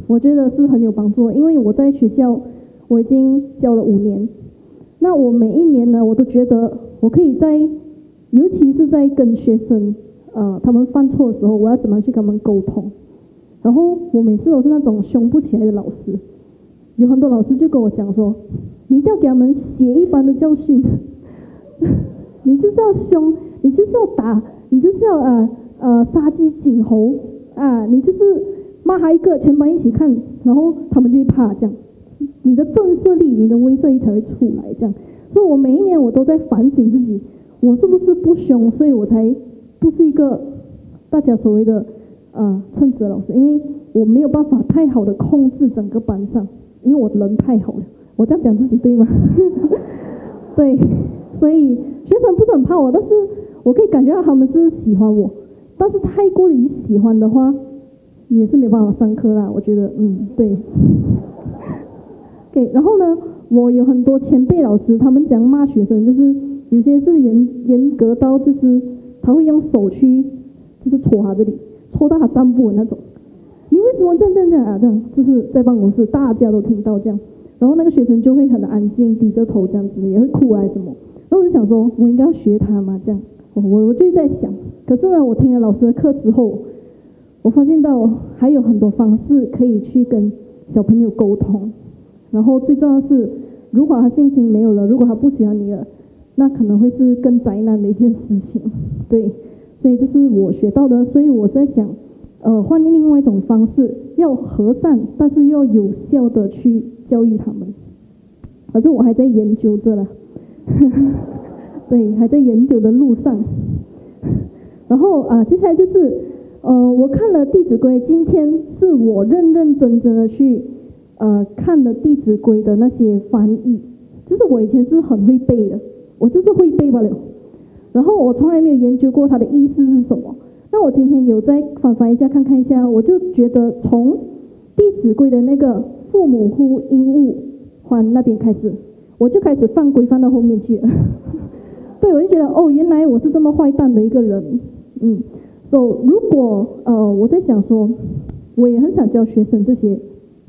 我觉得是很有帮助的，因为我在学校我已经教了5年，那我每一年呢，我都觉得我可以在，尤其是在跟学生他们犯错的时候，我要怎么去跟他们沟通。然后我每次都是那种凶不起来的老师，有很多老师就跟我讲说，你一定要给他们血一般的教训，你就是要凶，你就是要打，你就是要杀鸡儆猴啊，你就是骂他一个，全班一起看，然后他们就会怕这样，你的震慑力、你的威慑力才会出来这样。所以我每一年我都在反省自己，我是不是不凶，所以我才不是一个大家所谓的称职的老师，因为我没有办法太好的控制整个班上，因为我人太好了。我这样讲自己对吗？对，所以学生不是很怕我，但是我可以感觉到他们是喜欢我，但是太过于喜欢的话，也是没办法上课啦。我觉得，对。OK， 然后呢，我有很多前辈老师，他们讲骂学生，就是有些是严格到就是他会用手去就是戳他这里，戳到他站不稳那种。你为什么这样啊？这样就是在办公室大家都听到这样。然后那个学生就会很安静，低着头这样子，也会哭啊什么。然后我就想说，我应该要学他吗？这样，我就在想。可是呢，我听了老师的课之后，我发现到还有很多方式可以去跟小朋友沟通。然后最重要的是，如果他信心没有了，如果他不喜欢你了，那可能会是更灾难的一件事情。对，所以这是我学到的。所以我在想，换另外一种方式，要和善，但是又要有效的去教育他们。可是我还在研究着啦，对，还在研究的路上。然后接下来就是我看了《弟子规》，今天是我认认真真的去看了《弟子规》的那些翻译，就是我以前是很会背的，我就是会背罢了。然后我从来没有研究过它的意思是什么。那我今天有再翻一下看一下，我就觉得从《弟子规》的那个父母呼应勿欢那边开始，我就开始犯规犯到后面去了。对，我就觉得原来我是这么坏蛋的一个人。如果我在想说，我也很想教学生这些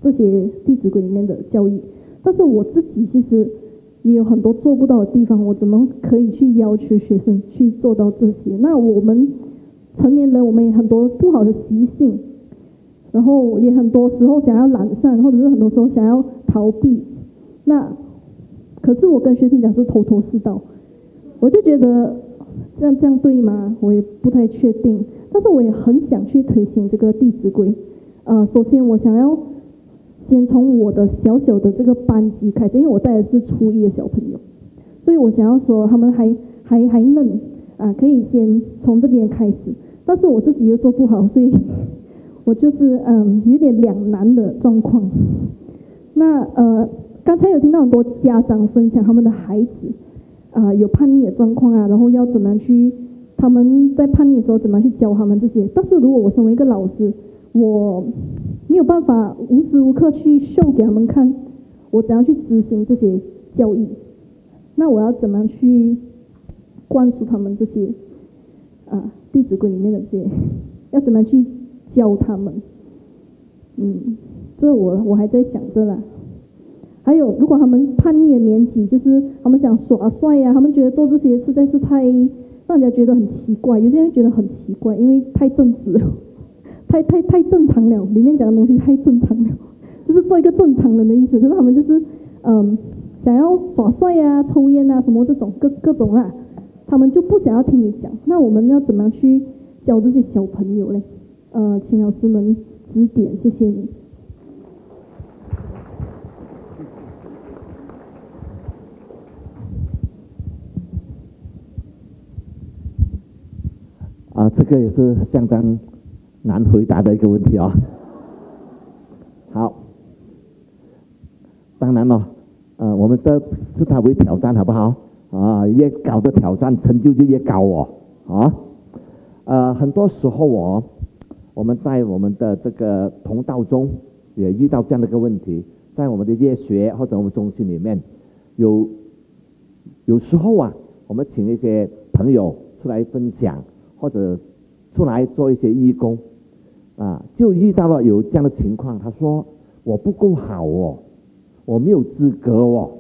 《弟子规》里面的教义，但是我自己其实也有很多做不到的地方，我怎么可以去要求学生去做到这些？那我们成年人，我们也很多不好的习性，然后也很多时候想要懒散，或者是很多时候想要逃避。那可是我跟学生讲是头头是道，我就觉得这样对吗？我也不太确定，但是我也很想去推行这个《弟子规》。首先我想要先从我的小小的这个班级开始，因为我带的是初一的小朋友，所以我想要说他们还嫩可以先从这边开始，但是我自己又做不好，所以我就是有点两难的状况。那刚才有听到很多家长分享他们的孩子有叛逆的状况然后要怎么样去，他们在叛逆的时候怎么样去教他们这些。但是如果我身为一个老师，我没有办法无时无刻去秀给他们看我怎样去执行这些教义，那我要怎么样去灌输他们这些弟子规里面的这些，要怎么样去教他们？这我还在想着啦。还有，如果他们叛逆的年纪，就是他们想耍帅他们觉得做这些实在是太让人家觉得很奇怪，有些人觉得很奇怪，因为太正直了，太正常了，里面讲的东西太正常了，就是做一个正常人的意思。可是他们就是想要耍帅抽烟什么这种各种他们就不想要听你讲。那我们要怎么样去教这些小朋友呢？请老师们指点，谢谢你。 这个也是相当难回答的一个问题好，当然了，我们这视它为挑战，好不好？越高的挑战，成就就越高很多时候我们在我们的这个同道中也遇到这样的一个问题，在我们的夜学或者我们中心里面，有时候我们请一些朋友出来分享，或者出来做一些义工， 就遇到了有这样的情况，他说我不够好哦，我没有资格哦，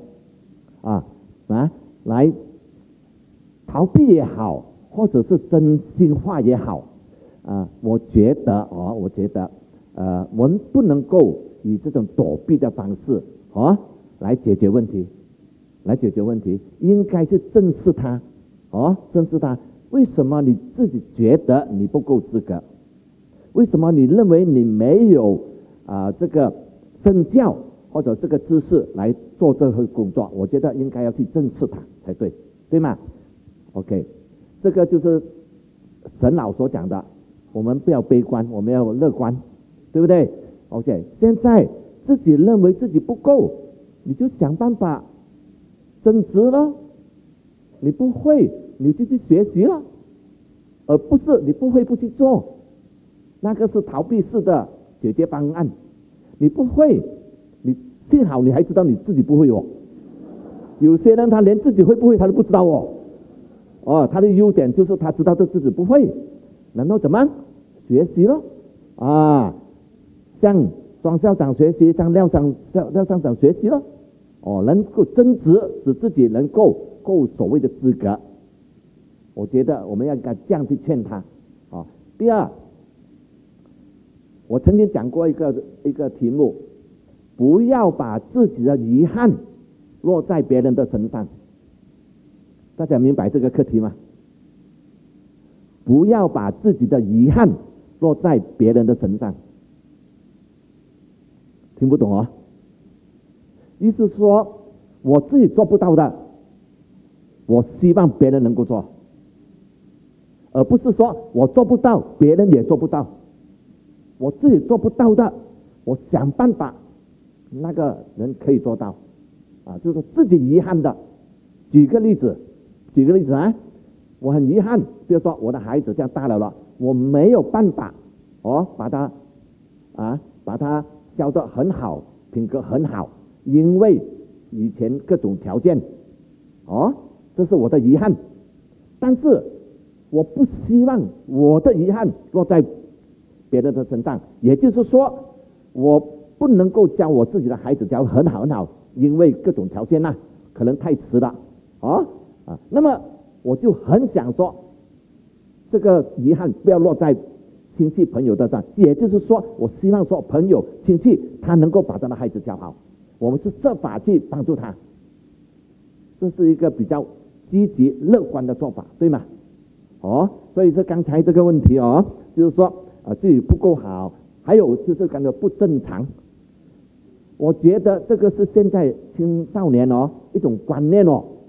来逃避也好，或者是真心话也好，我觉得我们不能够以这种躲避的方式来解决问题，应该是正视它，正视它。为什么你自己觉得你不够资格？为什么你认为你没有这个身教或者这个知识来做这份工作？我觉得应该要去正视它才对，对吗 ？OK， 这个就是神老所讲的，我们不要悲观，我们要乐观，对不对 ？OK， 现在自己认为自己不够，你就想办法增值了。你不会，你就去学习了，而不是你不会不去做。那个是逃避式的解决方案。你不会，你幸好你还知道你自己不会哦。有些人他连自己会不会他都不知道哦。他的优点就是他知道自己不会，然后怎么学习了向庄校长学习，向廖校长学习了能够增值，使自己能够所谓的资格。我觉得我们要这样去劝他第二，我曾经讲过一个题目，不要把自己的遗憾落在别人的身上。大家明白这个课题吗？不要把自己的遗憾落在别人的身上。听不懂意思说我自己做不到的，我希望别人能够做，而不是说我做不到别人也做不到。我自己做不到的，我想办法那个人可以做到就是自己遗憾的。举个例子我很遗憾，比如说我的孩子这样大了，我没有办法把他教得很好，品格很好，因为以前各种条件这是我的遗憾。但是我不希望我的遗憾落在别人的身上，也就是说我不能够教我自己的孩子教很好，因为各种条件可能太迟了那么我就很想说这个遗憾不要落在亲戚朋友的上，也就是说我希望说朋友亲戚他能够把他的孩子教好，我们是设法去帮助他，这是一个比较积极乐观的做法，对吗？所以是刚才这个问题就是说自己不够好，还有就是感觉不正常。我觉得这个是现在青少年一种观念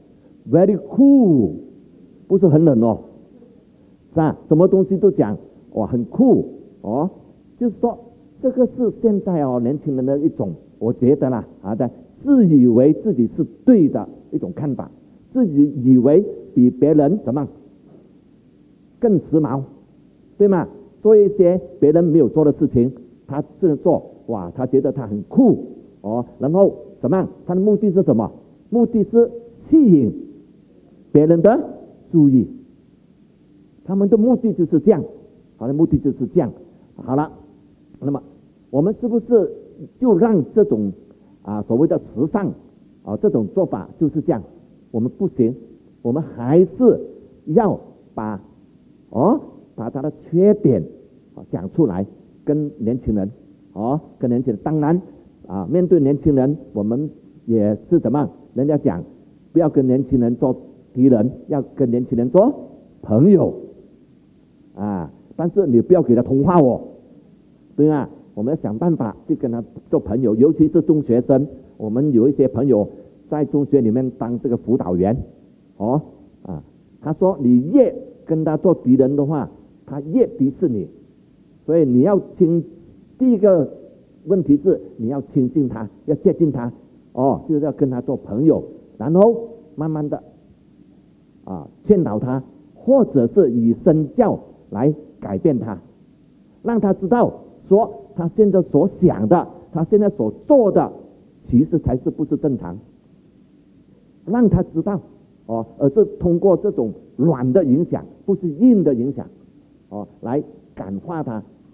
very cool， 不是很冷是吧？什么东西都讲很酷就是说这个是现在年轻人的一种，我觉得自以为自己是对的一种看法，自己以为比别人怎么更时髦，对吗？做一些别人没有做的事情，他这样做他觉得他很酷然后怎么样？他的目的是什么？目的是吸引别人的注意，他们的目的就是这样，好了，那么我们是不是就让这种所谓的时尚这种做法就是这样？我们不行，我们还是要把他的缺点讲出来，跟年轻人当然面对年轻人，我们也是怎么？人家讲不要跟年轻人做敌人，要跟年轻人做朋友但是你不要给他同化对吗？我们要想办法去跟他做朋友，尤其是中学生。我们有一些朋友在中学里面当这个辅导员他说你越跟他做敌人的话，他越敌视你，所以你要第一个问题是你要亲近他，要接近他就是要跟他做朋友，然后慢慢的劝导他，或者是以身教来改变他，让他知道说他现在所想的，他现在所做的其实才是不是正常，让他知道而是通过这种软的影响，不是硬的影响来感化他，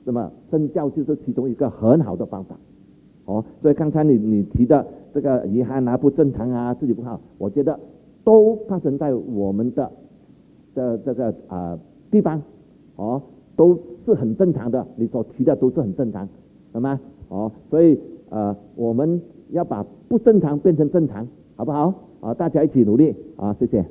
那么身教就是其中一个很好的方法。所以刚才你提的这个遗憾啊、不正常啊、自己不好，我觉得都发生在我们的这个地方，都是很正常的，你所提的都是很正常，懂吗？所以我们要把不正常变成正常，好不好？大家一起努力啊！谢谢。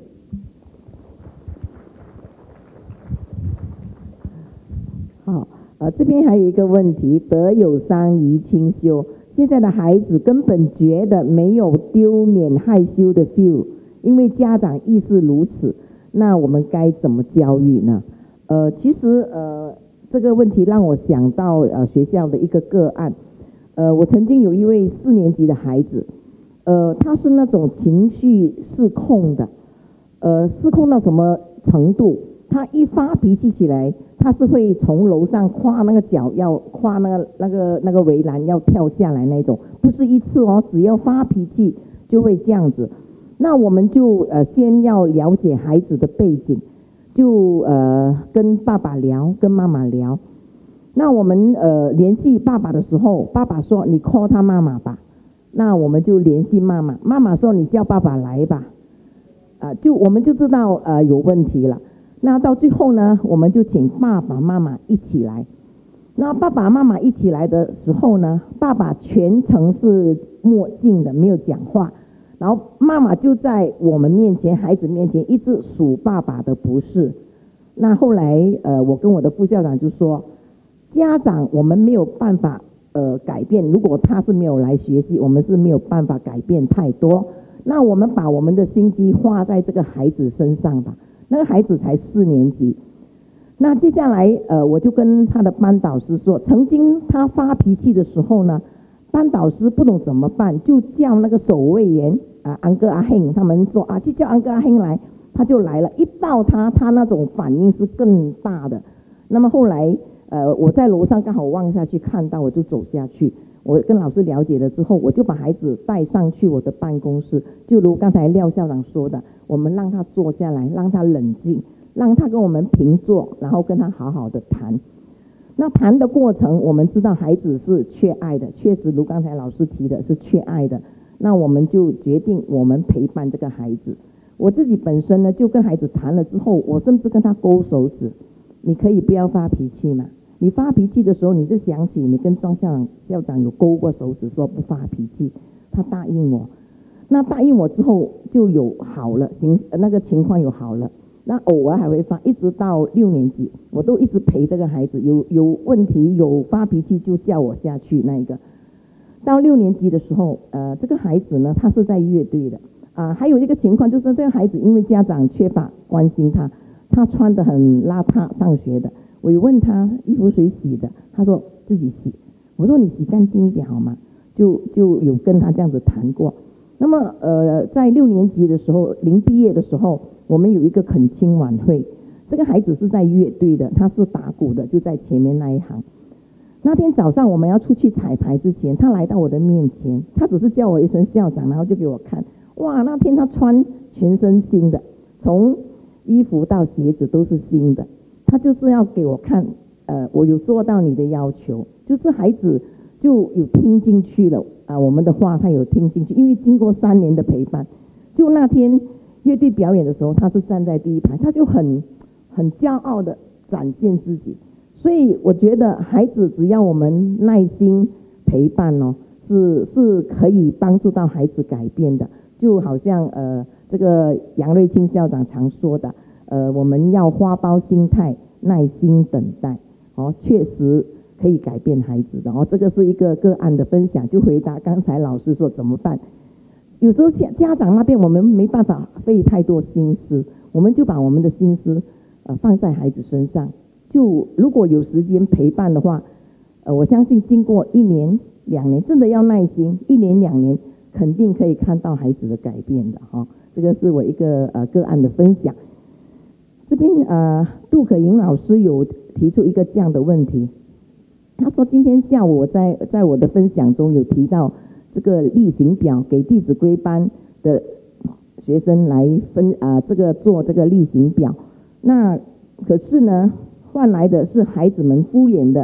好，这边还有一个问题，德有伤贻亲羞。现在的孩子根本觉得没有丢脸害羞的 feel， 因为家长亦是如此。那我们该怎么教育呢？其实这个问题让我想到学校的一个个案。我曾经有一位4年级的孩子，他是那种情绪失控的，失控到什么程度？他一发脾气起来，他是会从楼上跨那个脚，要跨那个围栏要跳下来那种，不是一次只要发脾气就会这样子。那我们就先要了解孩子的背景，就跟爸爸聊，跟妈妈聊。那我们联系爸爸的时候，爸爸说你 call 他妈妈吧，那我们就联系妈妈，妈妈说你叫爸爸来吧，我们就知道有问题了。那到最后呢，我们就请爸爸妈妈一起来。那爸爸妈妈一起来的时候呢，爸爸全程是默静的，没有讲话，然后妈妈就在我们面前，孩子面前一直数爸爸的不是。那后来我跟我的副校长就说，家长我们没有办法改变，如果他是没有来学习，我们是没有办法改变太多。那我们把我们的心机花在这个孩子身上吧。那个孩子才4年级。那接下来我就跟他的班导师说，曾经他发脾气的时候呢，班导师不懂怎么办，就叫那个守卫员安哥阿亨，他们说就叫安哥阿亨来，他就来了，一抱他那种反应是更大的。那么后来我在楼上刚好望下去看到，我就走下去，我跟老师了解了之后，我就把孩子带上去我的办公室，就如刚才廖校长说的，我们让他坐下来，让他冷静，让他跟我们平坐，然后跟他好好的谈。那谈的过程，我们知道孩子是缺爱的，确实如刚才老师提的是缺爱的。那我们就决定我们陪伴这个孩子。我自己本身呢，就跟孩子谈了之后，我甚至跟他勾手指，你可以不要发脾气嘛。你发脾气的时候，你就想起你跟庄校长有勾过手指，说不发脾气，他答应我。那答应我之后就有好了，那个情况有好了。那偶尔还会发，一直到6年级，我都一直陪这个孩子，有问题有发脾气就叫我下去那一个。到6年级的时候，这个孩子呢，他是在乐队的还有一个情况就是这个孩子因为家长缺乏关心他，他穿得很邋遢上学的。我有问他衣服谁洗的，他说自己洗。我说你洗干净一点好吗？就有跟他这样子谈过。那么在6年级的时候，临毕业的时候，我们有一个恳亲晚会。这个孩子是在乐队的，他是打鼓的，就在前面那一行。那天早上我们要出去彩排之前，他来到我的面前，他只是叫我一声校长，然后就给我看。哇，那天他穿全身新的，从衣服到鞋子都是新的。他就是要给我看，我有做到你的要求，就是孩子就有听进去了我们的话他有听进去，因为经过3年的陪伴，就那天乐队表演的时候，他是站在第一排，他就很骄傲的展现自己。所以我觉得孩子只要我们耐心陪伴是可以帮助到孩子改变的。就好像这个杨瑞清校长常说的。我们要花苞心态，耐心等待，确实可以改变孩子的这个是一个个案的分享，就回答刚才老师说怎么办。有时候家长那边我们没办法费太多心思，我们就把我们的心思放在孩子身上。就如果有时间陪伴的话，我相信经过1年2年，真的要耐心，1年2年肯定可以看到孩子的改变的这个是我一个个案的分享。这边杜可盈老师有提出一个这样的问题，他说今天下午我在我的分享中有提到这个例行表，给弟子规班的学生来做这个例行表。那可是呢，换来的是孩子们敷衍的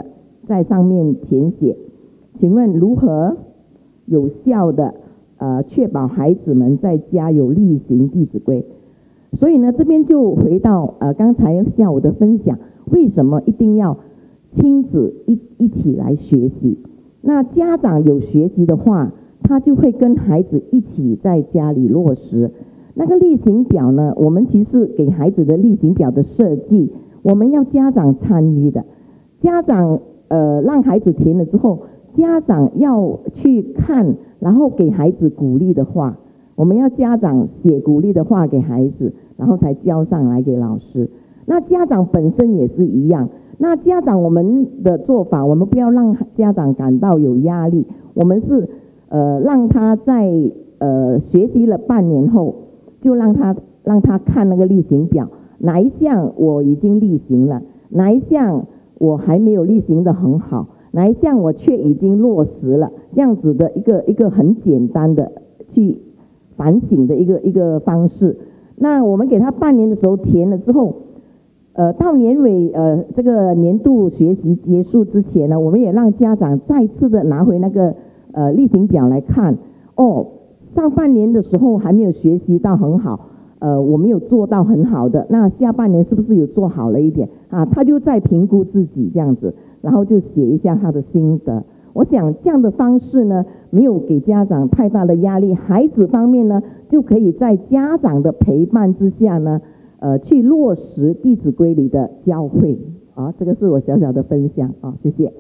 在上面填写。请问如何有效的确保孩子们在家有例行《弟子规》？所以呢，这边就回到刚才下午的分享，为什么一定要亲子一起来学习？那家长有学习的话，他就会跟孩子一起在家里落实。那个例行表呢，我们其实给孩子的例行表的设计，我们要家长参与的。家长让孩子填了之后，家长要去看，然后给孩子鼓励的话，我们要家长写鼓励的话给孩子，然后才交上来给老师。那家长本身也是一样。那家长我们的做法，我们不要让家长感到有压力，我们是让他在学习了半年后，就让他看那个例行表，哪一项我已经例行了，哪一项我还没有例行的很好，哪一项我却已经落实了，这样子的一个很简单的去反省的一个方式。那我们给他半年的时候填了之后，到年尾这个年度学习结束之前呢，我们也让家长再次的拿回那个例行表来看。上半年的时候还没有学习到很好，我没有做到很好的，那下半年是不是有做好了一点啊？他就在评估自己这样子，然后就写一下他的心得。我想这样的方式呢，没有给家长太大的压力，孩子方面呢，就可以在家长的陪伴之下呢，去落实《弟子规》里的教诲。这个是我小小的分享啊，谢谢。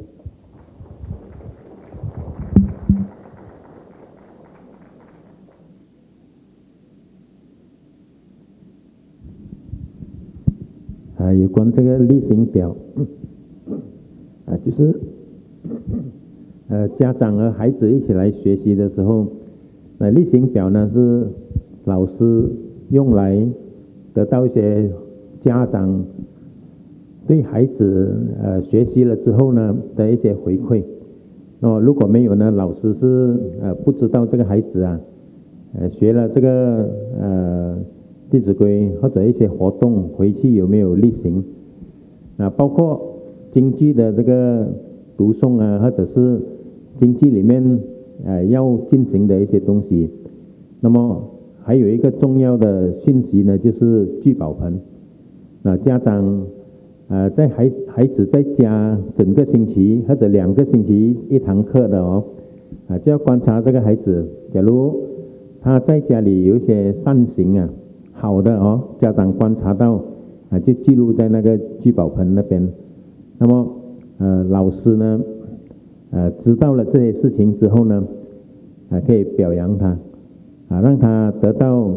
有关这个例行表，就是家长和孩子一起来学习的时候，例行表呢是老师用来得到一些家长对孩子学习了之后呢的一些回馈。如果没有呢，老师是不知道这个孩子学了这个弟子规或者一些活动回去有没有例行包括京剧的这个读诵或者是京剧里面要进行的一些东西。那么还有一个重要的讯息呢，就是聚宝盆。家长在孩子在家整个星期或者2个星期一堂课的就要观察这个孩子，假如他在家里有一些善行好的家长观察到就记录在那个聚宝盆那边。那么老师呢知道了这些事情之后呢可以表扬他让他得到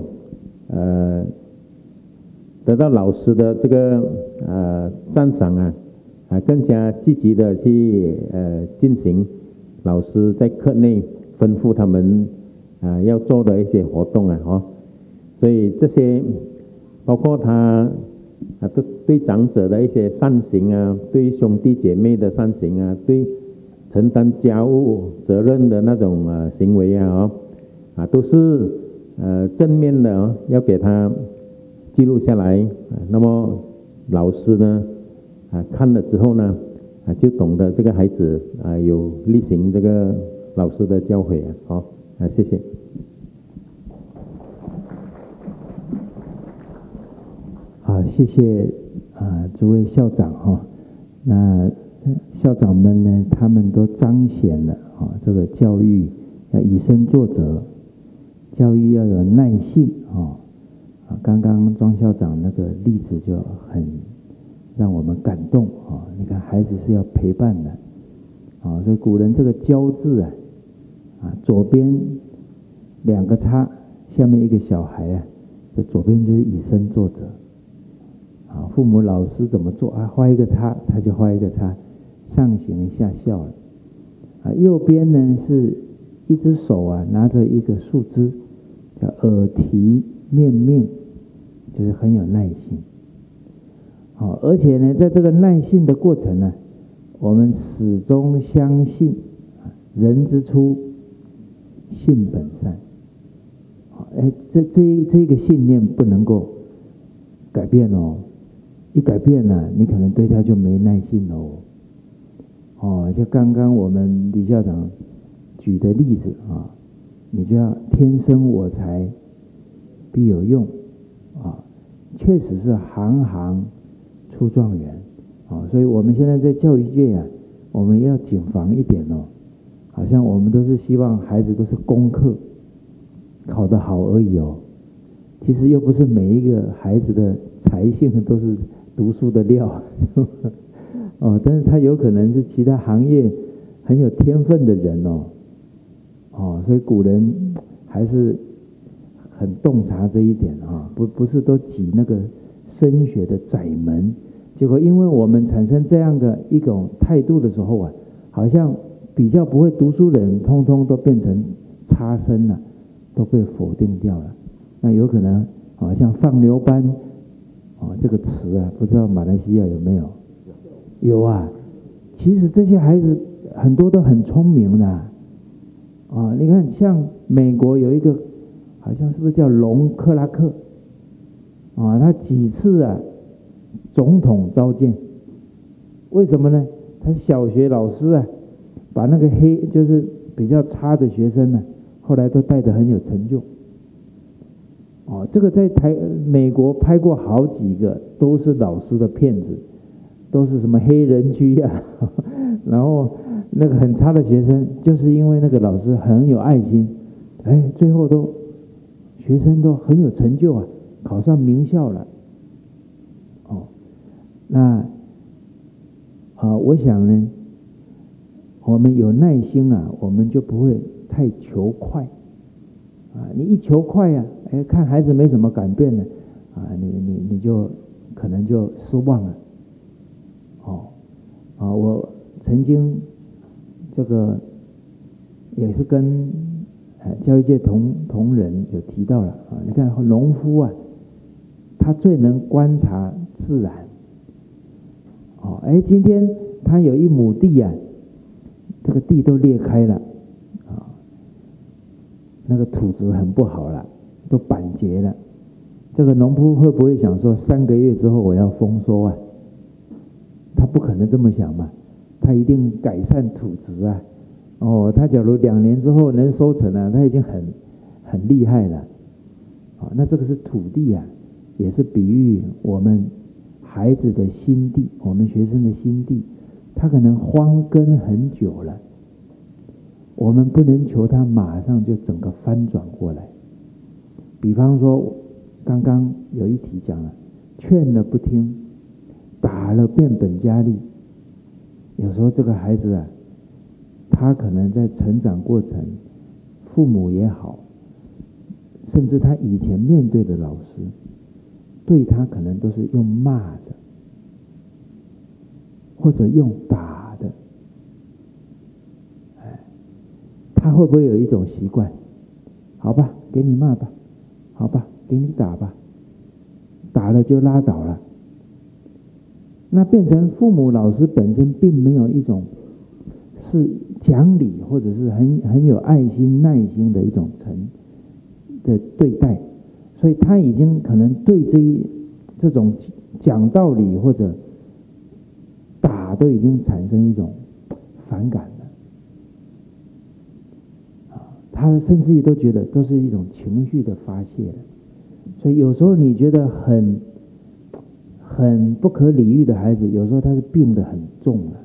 老师的这个赞赏更加积极的去进行老师在课内吩咐他们要做的一些活动所以这些包括他对长者的一些善行对兄弟姐妹的善行对承担家务责任的那种行为都是正面的要给他记录下来。那么老师呢看了之后呢就懂得这个孩子有例行这个老师的教诲谢谢。 好，谢谢诸位校长那校长们呢，他们都彰显了这个教育要以身作则，教育要有耐性刚刚庄校长那个例子就很让我们感动你看孩子是要陪伴的所以古人这个教字左边2个叉，下面一个小孩这左边就是以身作则父母老师怎么做画一个叉他就画一个叉，上行下效了右边呢是一只手拿着一个树枝，叫耳提面命，就是很有耐性而且呢在这个耐性的过程呢，我们始终相信人之初性本善这个信念不能够改变一改变了你可能对他就没耐性就刚刚我们李校长举的例子啊，你就要天生我材必有用啊，确实是行行出状元啊，所以我们现在在教育界啊，我们要谨防一点哦，好像我们都是希望孩子都是功课考得好而已哦，其实又不是每一个孩子的才性都是读书的料哦，但是他有可能是其他行业很有天分的人哦，所以古人还是很洞察这一点啊，不是都挤那个升学的窄门，结果因为我们产生这样的一种态度的时候啊，好像比较不会读书人通通都变成差生了，都被否定掉了。那有可能像放牛班这个词啊，不知道马来西亚有没有？有啊，其实这些孩子很多都很聪明的你看像美国有一个好像是不是叫隆克拉克他几次总统召见，为什么呢？他小学老师把那个就是比较差的学生后来都带得很有成就这个在美国拍过好几个都是老师的片子，都是什么黑人区然后那个很差的学生就是因为那个老师很有爱心，最后学生都很有成就考上名校了那我想呢，我们有耐心我们就不会太求快你一求快看孩子没什么改变呢你就可能就失望了我曾经这个也是跟教育界同仁有提到了你看农夫他最能观察自然今天他有一亩地这个地都裂开了那个土质很不好了，都板结了，这个农夫会不会想说3个月之后我要丰收他不可能这么想嘛，他一定改善土质他假如2年之后能收成他已经很厉害了那这个是土地也是比喻我们孩子的心地，我们学生的心地，他可能荒根很久了，我们不能求他马上就整个翻转过来。比方说刚刚有一题讲了，劝了不听，打了变本加厉，有时候这个孩子他可能在成长过程，父母也好，甚至他以前面对的老师对他可能都是用骂的或者用打的他会不会有一种习惯，好吧给你骂吧，好吧给你打吧，打了就拉倒了，那变成父母老师本身并没有一种是讲理或者是很有爱心耐心的一种的对待，所以他已经可能对这种讲道理或者打都已经产生一种反感了他甚至于都觉得都是一种情绪的发泄了。所以有时候你觉得很不可理喻的孩子，有时候他是病得很重了。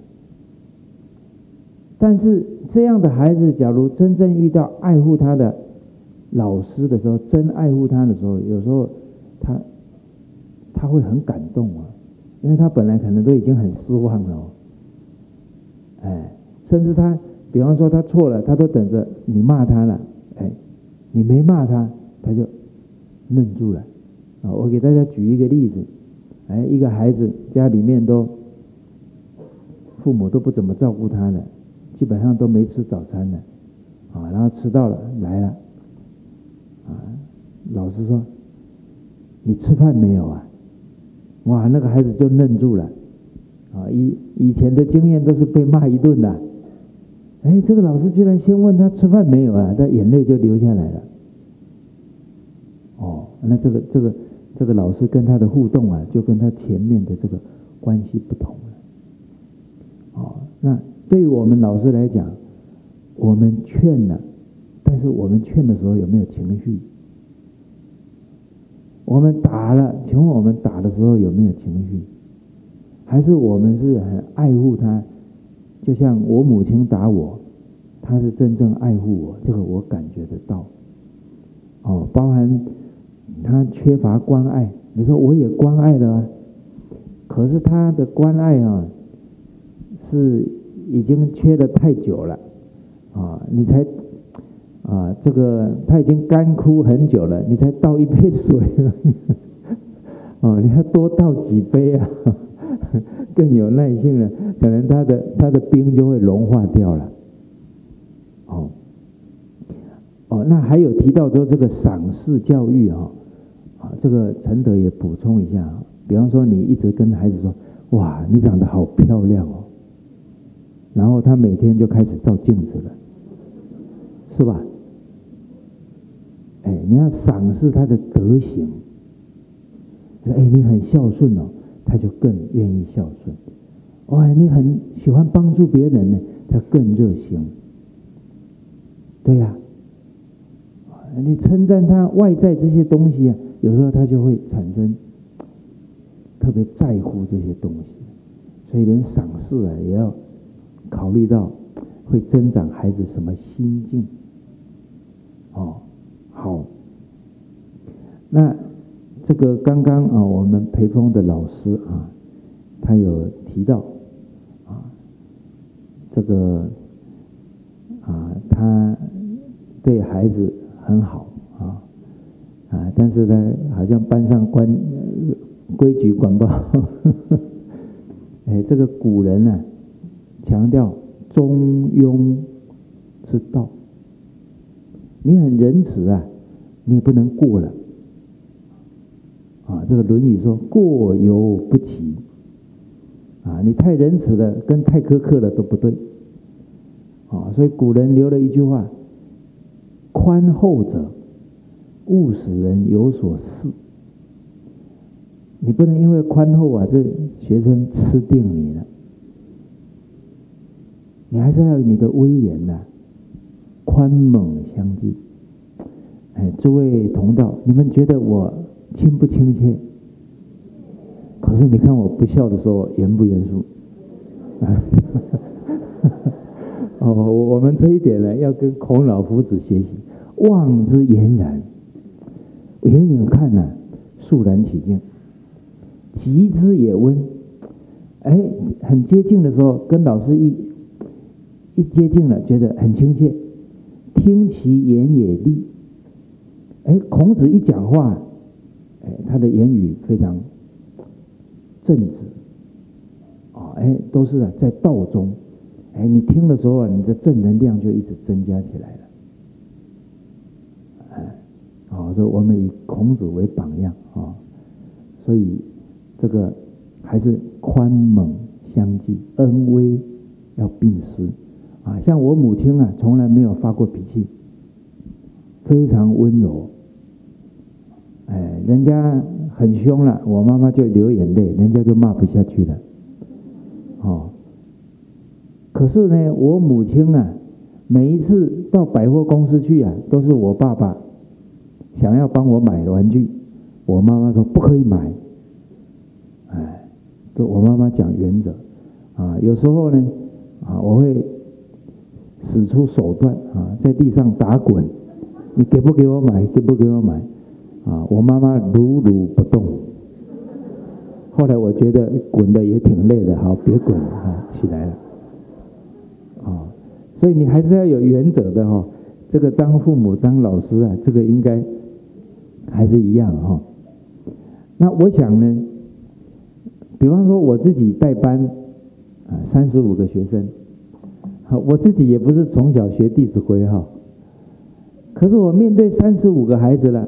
但是这样的孩子假如真正遇到爱护他的老师的时候，真爱护他的时候，有时候他会很感动因为他本来可能都已经很失望了甚至他比方说他错了，他都等着你骂他了你没骂他就愣住了我给大家举一个例子一个孩子家里面父母都不怎么照顾他了，基本上都没吃早餐了然后迟到了来了老师说你吃饭没有哇那个孩子就愣住了以前的经验都是被骂一顿的这个老师居然先问他吃饭没有他眼泪就流下来了那这个老师跟他的互动就跟他前面的这个关系不同了那对于我们老师来讲，我们劝了，但是我们劝的时候有没有情绪？我们打了，请问我们打的时候有没有情绪？还是我们是很爱护他？就像我母亲打我，她是真正爱护我，这个我感觉得到。包含她缺乏关爱，你说我也关爱了啊，可是她的关爱啊，是已经缺得太久了你才这个他已经干枯很久了，你才倒一杯水你要多倒几杯啊，更有耐性了，可能他的冰就会融化掉了。那还有提到说这个赏识教育这个陈德也补充一下比方说你一直跟孩子说，哇，你长得好漂亮哦，然后他每天就开始照镜子了，是吧？你要赏识他的德行，你很孝顺哦，他就更愿意孝顺。你很喜欢帮助别人呢，他更热心。对呀，你称赞他外在这些东西有时候他就会产生特别在乎这些东西，所以连赏识也要考虑到会增长孩子什么心境。好，那这个刚刚我们培丰的老师他有提到这个他对孩子很好但是呢，好像班上规矩管不好。这个古人强调中庸之道，你很仁慈你也不能过了这个《论语》说过犹不及你太仁慈了跟太苛刻了都不对所以古人留了一句话，宽厚者勿使人有所恃。你不能因为宽厚这学生吃定你了，你还是要有你的威严宽猛相济。诸位同道，你们觉得我亲不亲切？可是你看我不孝的时候严不严肃？我们这一点呢，要跟孔老夫子学习。望之俨然，远远看肃然起敬；及之也温，很接近的时候，跟老师一接近了，觉得很亲切。听其言也利。孔子一讲话，他的言语非常正直，都是在道中，你听的时候你的正能量就一直增加起来了。所以我们以孔子为榜样所以这个还是宽猛相济，恩威要并施像我母亲从来没有发过脾气，非常温柔。人家很凶了，我妈妈就流眼泪，人家就骂不下去了。可是呢，我母亲每一次到百货公司去都是我爸爸想要帮我买玩具，我妈妈说不可以买。我妈妈讲原则有时候呢我会使出手段在地上打滚，你给不给我买？给不给我买？我妈妈如如不动。后来我觉得滚的也挺累的，好，别滚了起来了。所以你还是要有原则的这个当父母当老师这个应该还是一样那我想呢，比方说我自己带班35个学生，我自己也不是从小学《弟子规》可是我面对35个孩子了，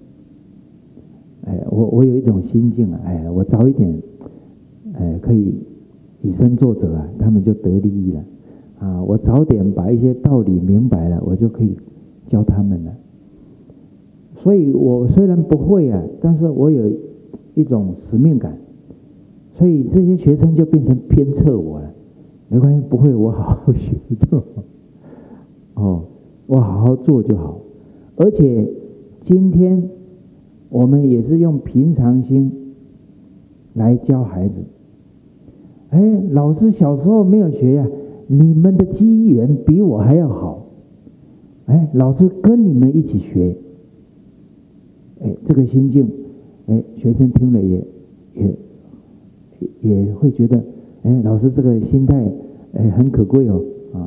我有一种心境我早一点可以以身作则他们就得利益了我早点把一些道理明白了，我就可以教他们了。所以我虽然不会但是我有一种使命感，所以这些学生就变成鞭策我了。 没关系，不会我好好学就好。哦，我好好做就好。而且今天我们也是用平常心来教孩子。哎，老师小时候没有学呀，你们的机缘比我还要好。哎，老师跟你们一起学。哎，这个心境，哎，学生听了也会觉得，哎，老师这个心态，哎，很可贵哦，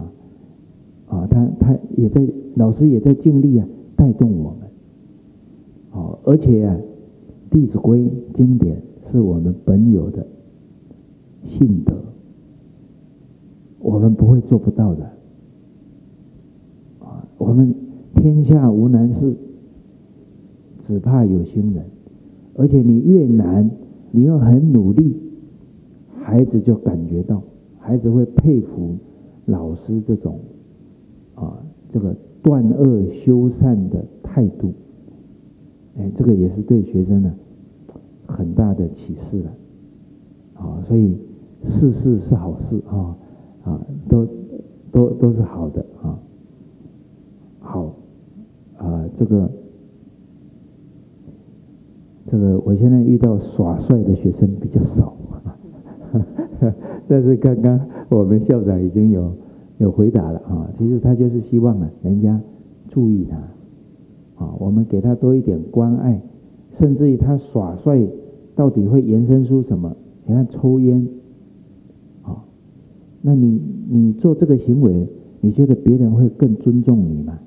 他也在，老师也在尽力啊，带动我们。而且啊，《弟子规》经典是我们本有的信德，我们不会做不到的。我们天下无难事，只怕有心人。而且你越难，你又很努力，孩子就感觉到，孩子会佩服老师这种这个断恶修善的态度。哎，这个也是对学生呢很大的启示了。所以事事是好事都是好的好这个我现在遇到耍帅的学生比较少但是刚刚我们校长已经有回答了其实他就是希望人家注意他我们给他多一点关爱，甚至于他耍帅到底会延伸出什么？你看抽烟那你做这个行为，你觉得别人会更尊重你吗？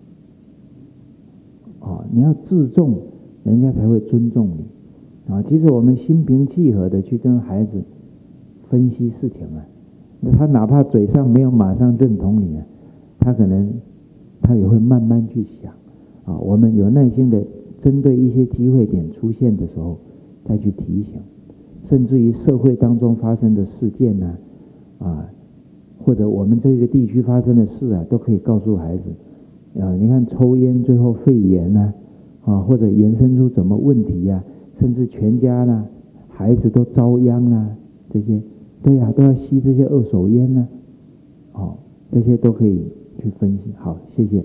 你要自重，人家才会尊重你其实我们心平气和的去跟孩子分析事情他哪怕嘴上没有马上认同你他可能他也会慢慢去想我们有耐心的针对一些机会点出现的时候再去提醒，甚至于社会当中发生的事件或者我们这个地区发生的事都可以告诉孩子你看抽烟最后肺炎或者延伸出什么问题甚至全家孩子都遭殃这些对都要吸这些二手烟这些都可以去分析。好，谢谢。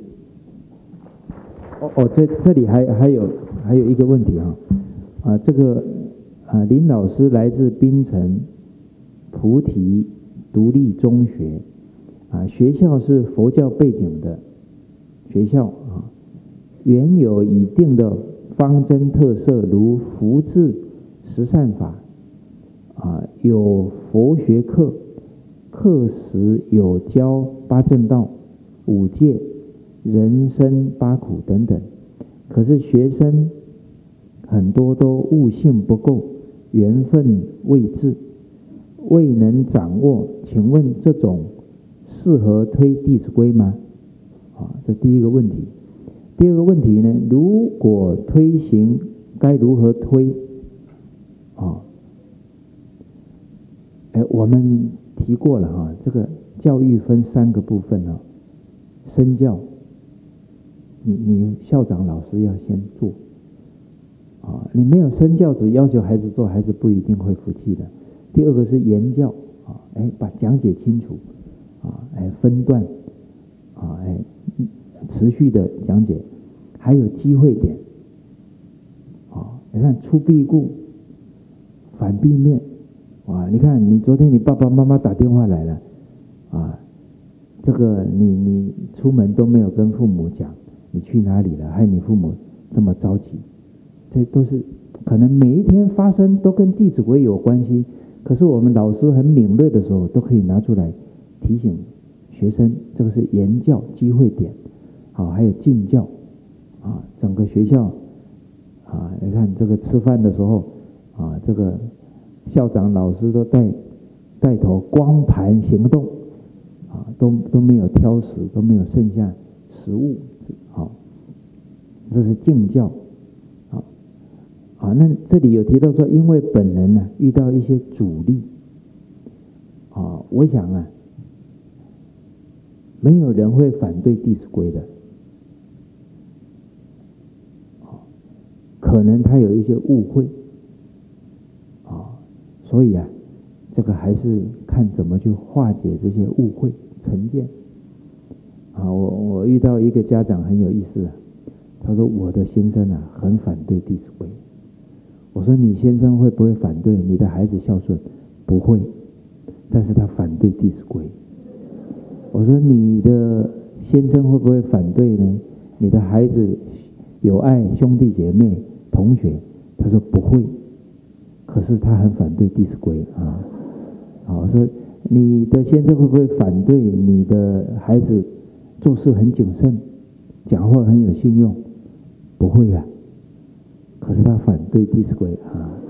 这里还有一个问题这个林老师来自槟城菩提独立中学学校是佛教背景的学校原有已定的方针特色，如福智十善法有佛学课，课时有教八正道、五戒、人生八苦等等。可是学生很多都悟性不够，缘分未至，未能掌握，请问这种适合推弟子规吗？这第一个问题。第二个问题呢，如果推行该如何推我们提过了这个教育分3个部分身教，你校长老师要先做你没有身教，只要求孩子做，孩子不一定会服气的。第二个是言教把讲解清楚分段持续的讲解，还有机会点你看出必故，反必面你看你昨天你爸爸妈妈打电话来了这个你出门都没有跟父母讲你去哪里了，害你父母这么着急，这都是可能每一天发生都跟弟子规有关系，可是我们老师很敏锐的时候都可以拿出来提醒学生，这个是言教机会点还有敬教整个学校你看这个吃饭的时候这个校长老师都带头光盘行动都没有挑食，都没有剩下食物这是敬教那这里有提到说，因为本人遇到一些阻力我想没有人会反对弟子规的可能他有一些误会所以这个还是看怎么去化解这些误会成见。我遇到一个家长很有意思，他说我的先生很反对弟子规。我说你先生会不会反对你的孩子孝顺？不会，但是他反对弟子规。我说你的先生会不会反对呢？你的孩子有爱兄弟姐妹同学？他说不会，可是他很反对弟子规我说你的先生会不会反对你的孩子做事很谨慎，讲话很有信用？不会可是他反对弟子规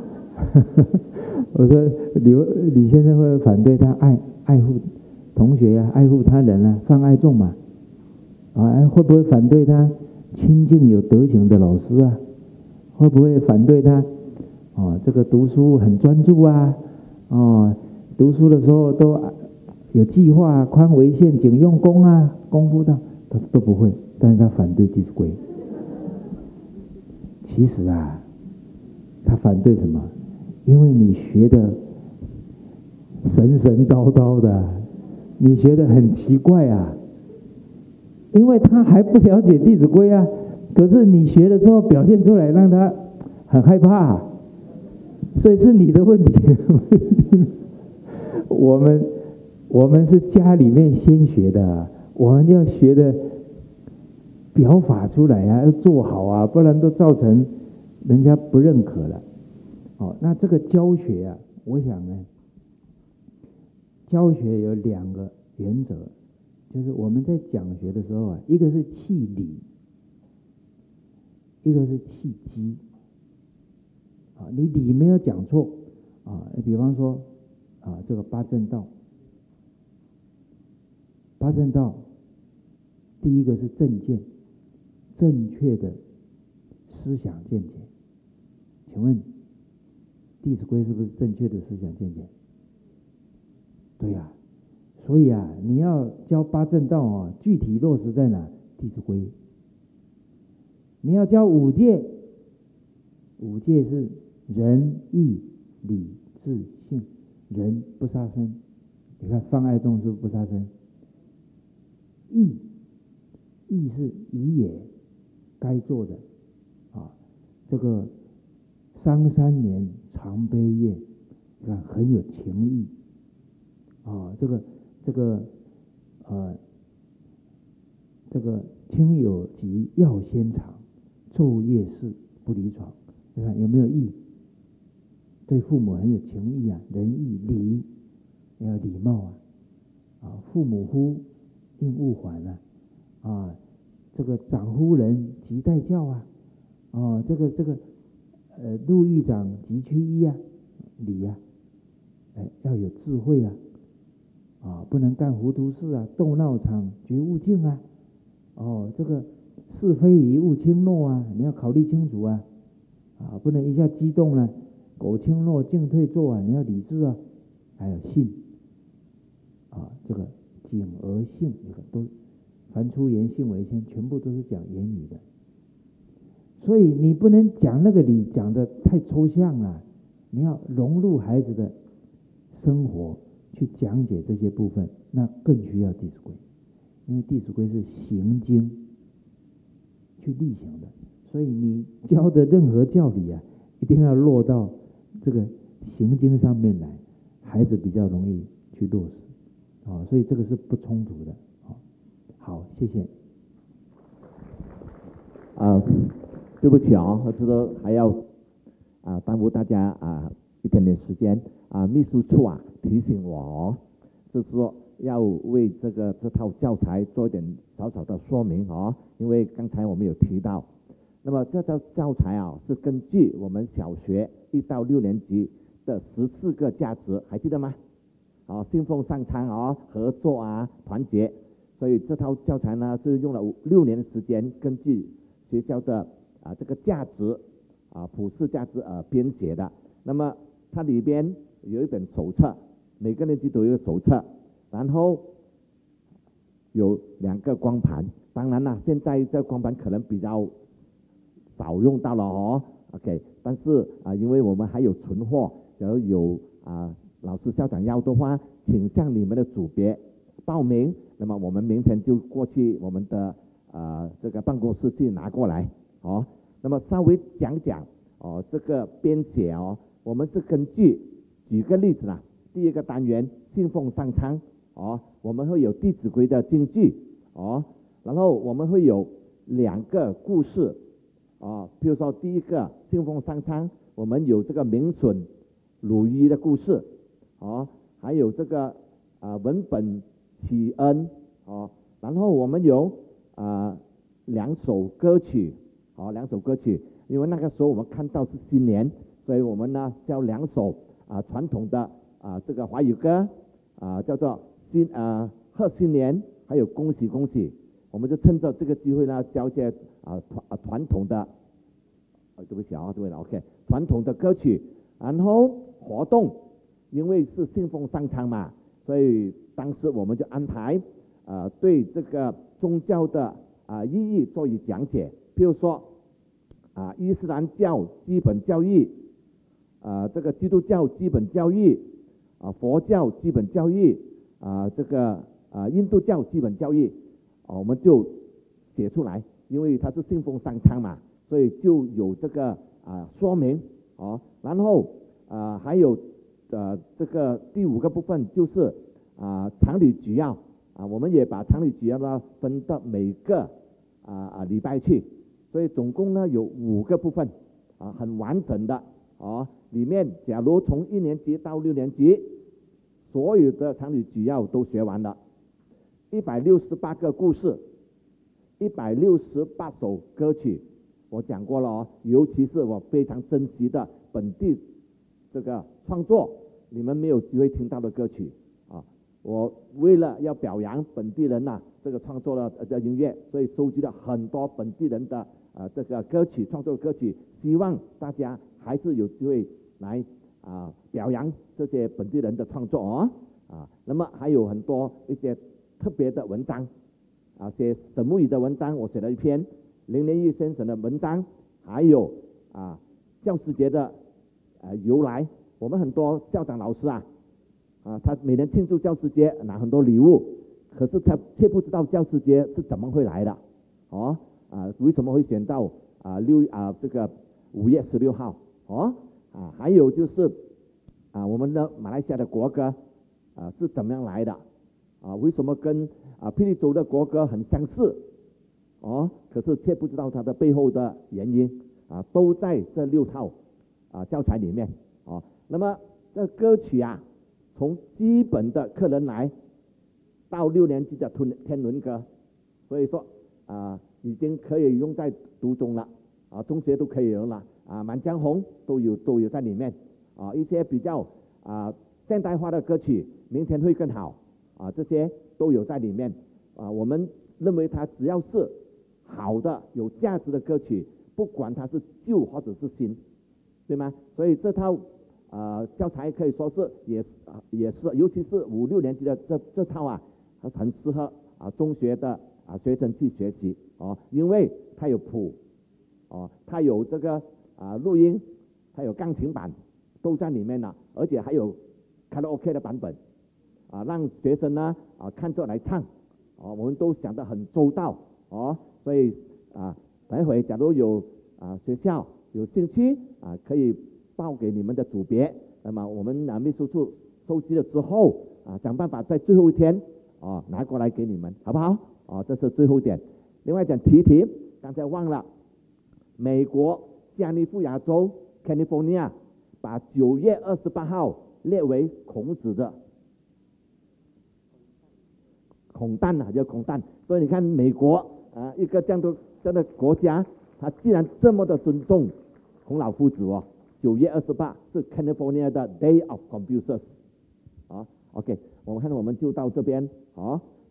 我说你先生会不会反对他爱护同学爱护他人放爱众嘛？会不会反对他亲近有德行的老师会不会反对他这个读书很专注读书的时候都有计划，宽为限，谨用功功夫到都不会，但是他反对弟子规。其实他反对什么？因为你学的神神叨叨的，你学的很奇怪因为他还不了解弟子规可是你学了之后表现出来让他很害怕所以是你的问题我们是家里面先学的我们要学的表法出来要做好不然都造成人家不认可了那这个教学我想呢，教学有2个原则，就是我们在讲学的时候一个是气理，一个是气机你理没有讲错比方说这个八正道，第一个是正见，正确的思想见解。请问弟子规是不是正确的思想见解？对所以你要教八正道具体落实在哪？弟子规。你要教5戒，是仁义礼智信。仁不杀生，你看放爱众是不是不杀生？义是宜也，该做的这个商3年常悲业，你看很有情义这个亲友急要先尝，昼夜事不离床。你看有没有义？对父母很有情义仁义礼要礼貌父母呼应勿缓这个长呼人即待教这个路遇长即趋揖礼要有智慧不能干糊涂事斗闹场绝勿近这个是非宜勿轻诺你要考虑清楚不能一下激动了苟轻诺进退坐你要理智还有信这个谨而信，都凡出言信为先，全部都是讲言语的。所以你不能讲那个理讲的太抽象了，你要融入孩子的生活去讲解这些部分，那更需要弟子规，因为弟子规是行经去力行的，所以你教的任何教理一定要落到这个行经上面来，孩子比较容易去落实所以这个是不冲突的好，谢谢。 对不起我知道还要耽误大家一点点时间秘书处提醒我就是说要为这套教材做一点小小的说明因为刚才我们有提到，那么这套教材是根据我们小学1到6年级的14个价值，还记得吗？信奉上苍合作团结，所以这套教材呢是用了6年的时间，根据学校的这个价值普世价值编写的。那么它里边有一本手册，每个年级都有一个手册，然后有2个光盘。当然了，现在这光盘可能比较少用到了OK， 但是因为我们还有存货，然后有老师校长要的话，请向你们的组别报名，那么我们明天就过去我们的这个办公室去拿过来哦。那么稍微讲讲哦，这个编写哦，我们是根据举个例子啦，第一个单元信奉上苍哦，我们会有《弟子规》的金句哦，然后我们会有2个故事哦，比如说第一个信奉上苍，我们有这个鸣笋鲁豫的故事哦，还有这个文本启恩哦，然后我们有2首歌曲哦，2首歌曲，因为那个时候我们看到是新年，所以我们呢叫2首传统的这个华语歌叫做贺新年，还有恭喜恭喜，我们就趁着这个机会呢教一些传统的对不起这位了 OK 传统的歌曲，然后活动，因为是信奉上苍嘛，所以当时我们就安排对这个宗教的意义做以讲解，譬如说伊斯兰教基本教义这个基督教基本教义佛教基本教义这个印度教基本教义我们就写出来，因为它是信奉上苍嘛，所以就有这个说明然后还有这个第5个部分就是常理举要我们也把常理举要呢分到每个礼拜去，所以总共呢有5个部分很完整的里面假如从1年级到6年级所有的常理举要都学完了，168个故事，168首歌曲，我讲过了尤其是我非常珍惜的本地这个创作，你们没有机会听到的歌曲我为了要表扬本地人这个创作的音乐，所以收集了很多本地人的这个歌曲创作的歌曲，希望大家还是有机会来表扬这些本地人的创作那么还有很多一些特别的文章写神木语的文章，我写了一篇林连玉先生的文章，还有教师节的由来，我们很多校长老师他每年庆祝教师节拿很多礼物，可是他却不知道教师节是怎么会来的为什么会选到这个5月16号还有就是我们的马来西亚的国歌是怎么样来的为什么跟霹雳州的国歌很相似可是却不知道它的背后的原因都在这6套教材里面那么这歌曲从基本的客人来到6年级的天伦歌，所以说已经可以用在读中了中学都可以用了满江红都有在里面一些比较现代化的歌曲明天会更好这些都有在里面我们认为它只要是好的有价值的歌曲，不管它是旧或者是新，对吗？所以这套教材可以说是也是尤其是5、6年级的这套很适合中学的学生去学习因为它有谱它有这个录音，它有钢琴版都在里面了，而且还有卡拉 OK 的版本让学生呢看着来唱我们都想得很周到所以待会假如有学校有兴趣可以报给你们的组别，那么我们秘书处收集了之后想办法在最后一天拿过来给你们，好不好这是最后一点。另外讲提刚才忘了，美国加利福尼亚州 California 把9月28号列为孔子的孔诞叫孔诞，所以你看美国一个这样的国家，他既然这么的尊重孔老夫子9月28是 California 的 Day of Confucius OK 我们就到这边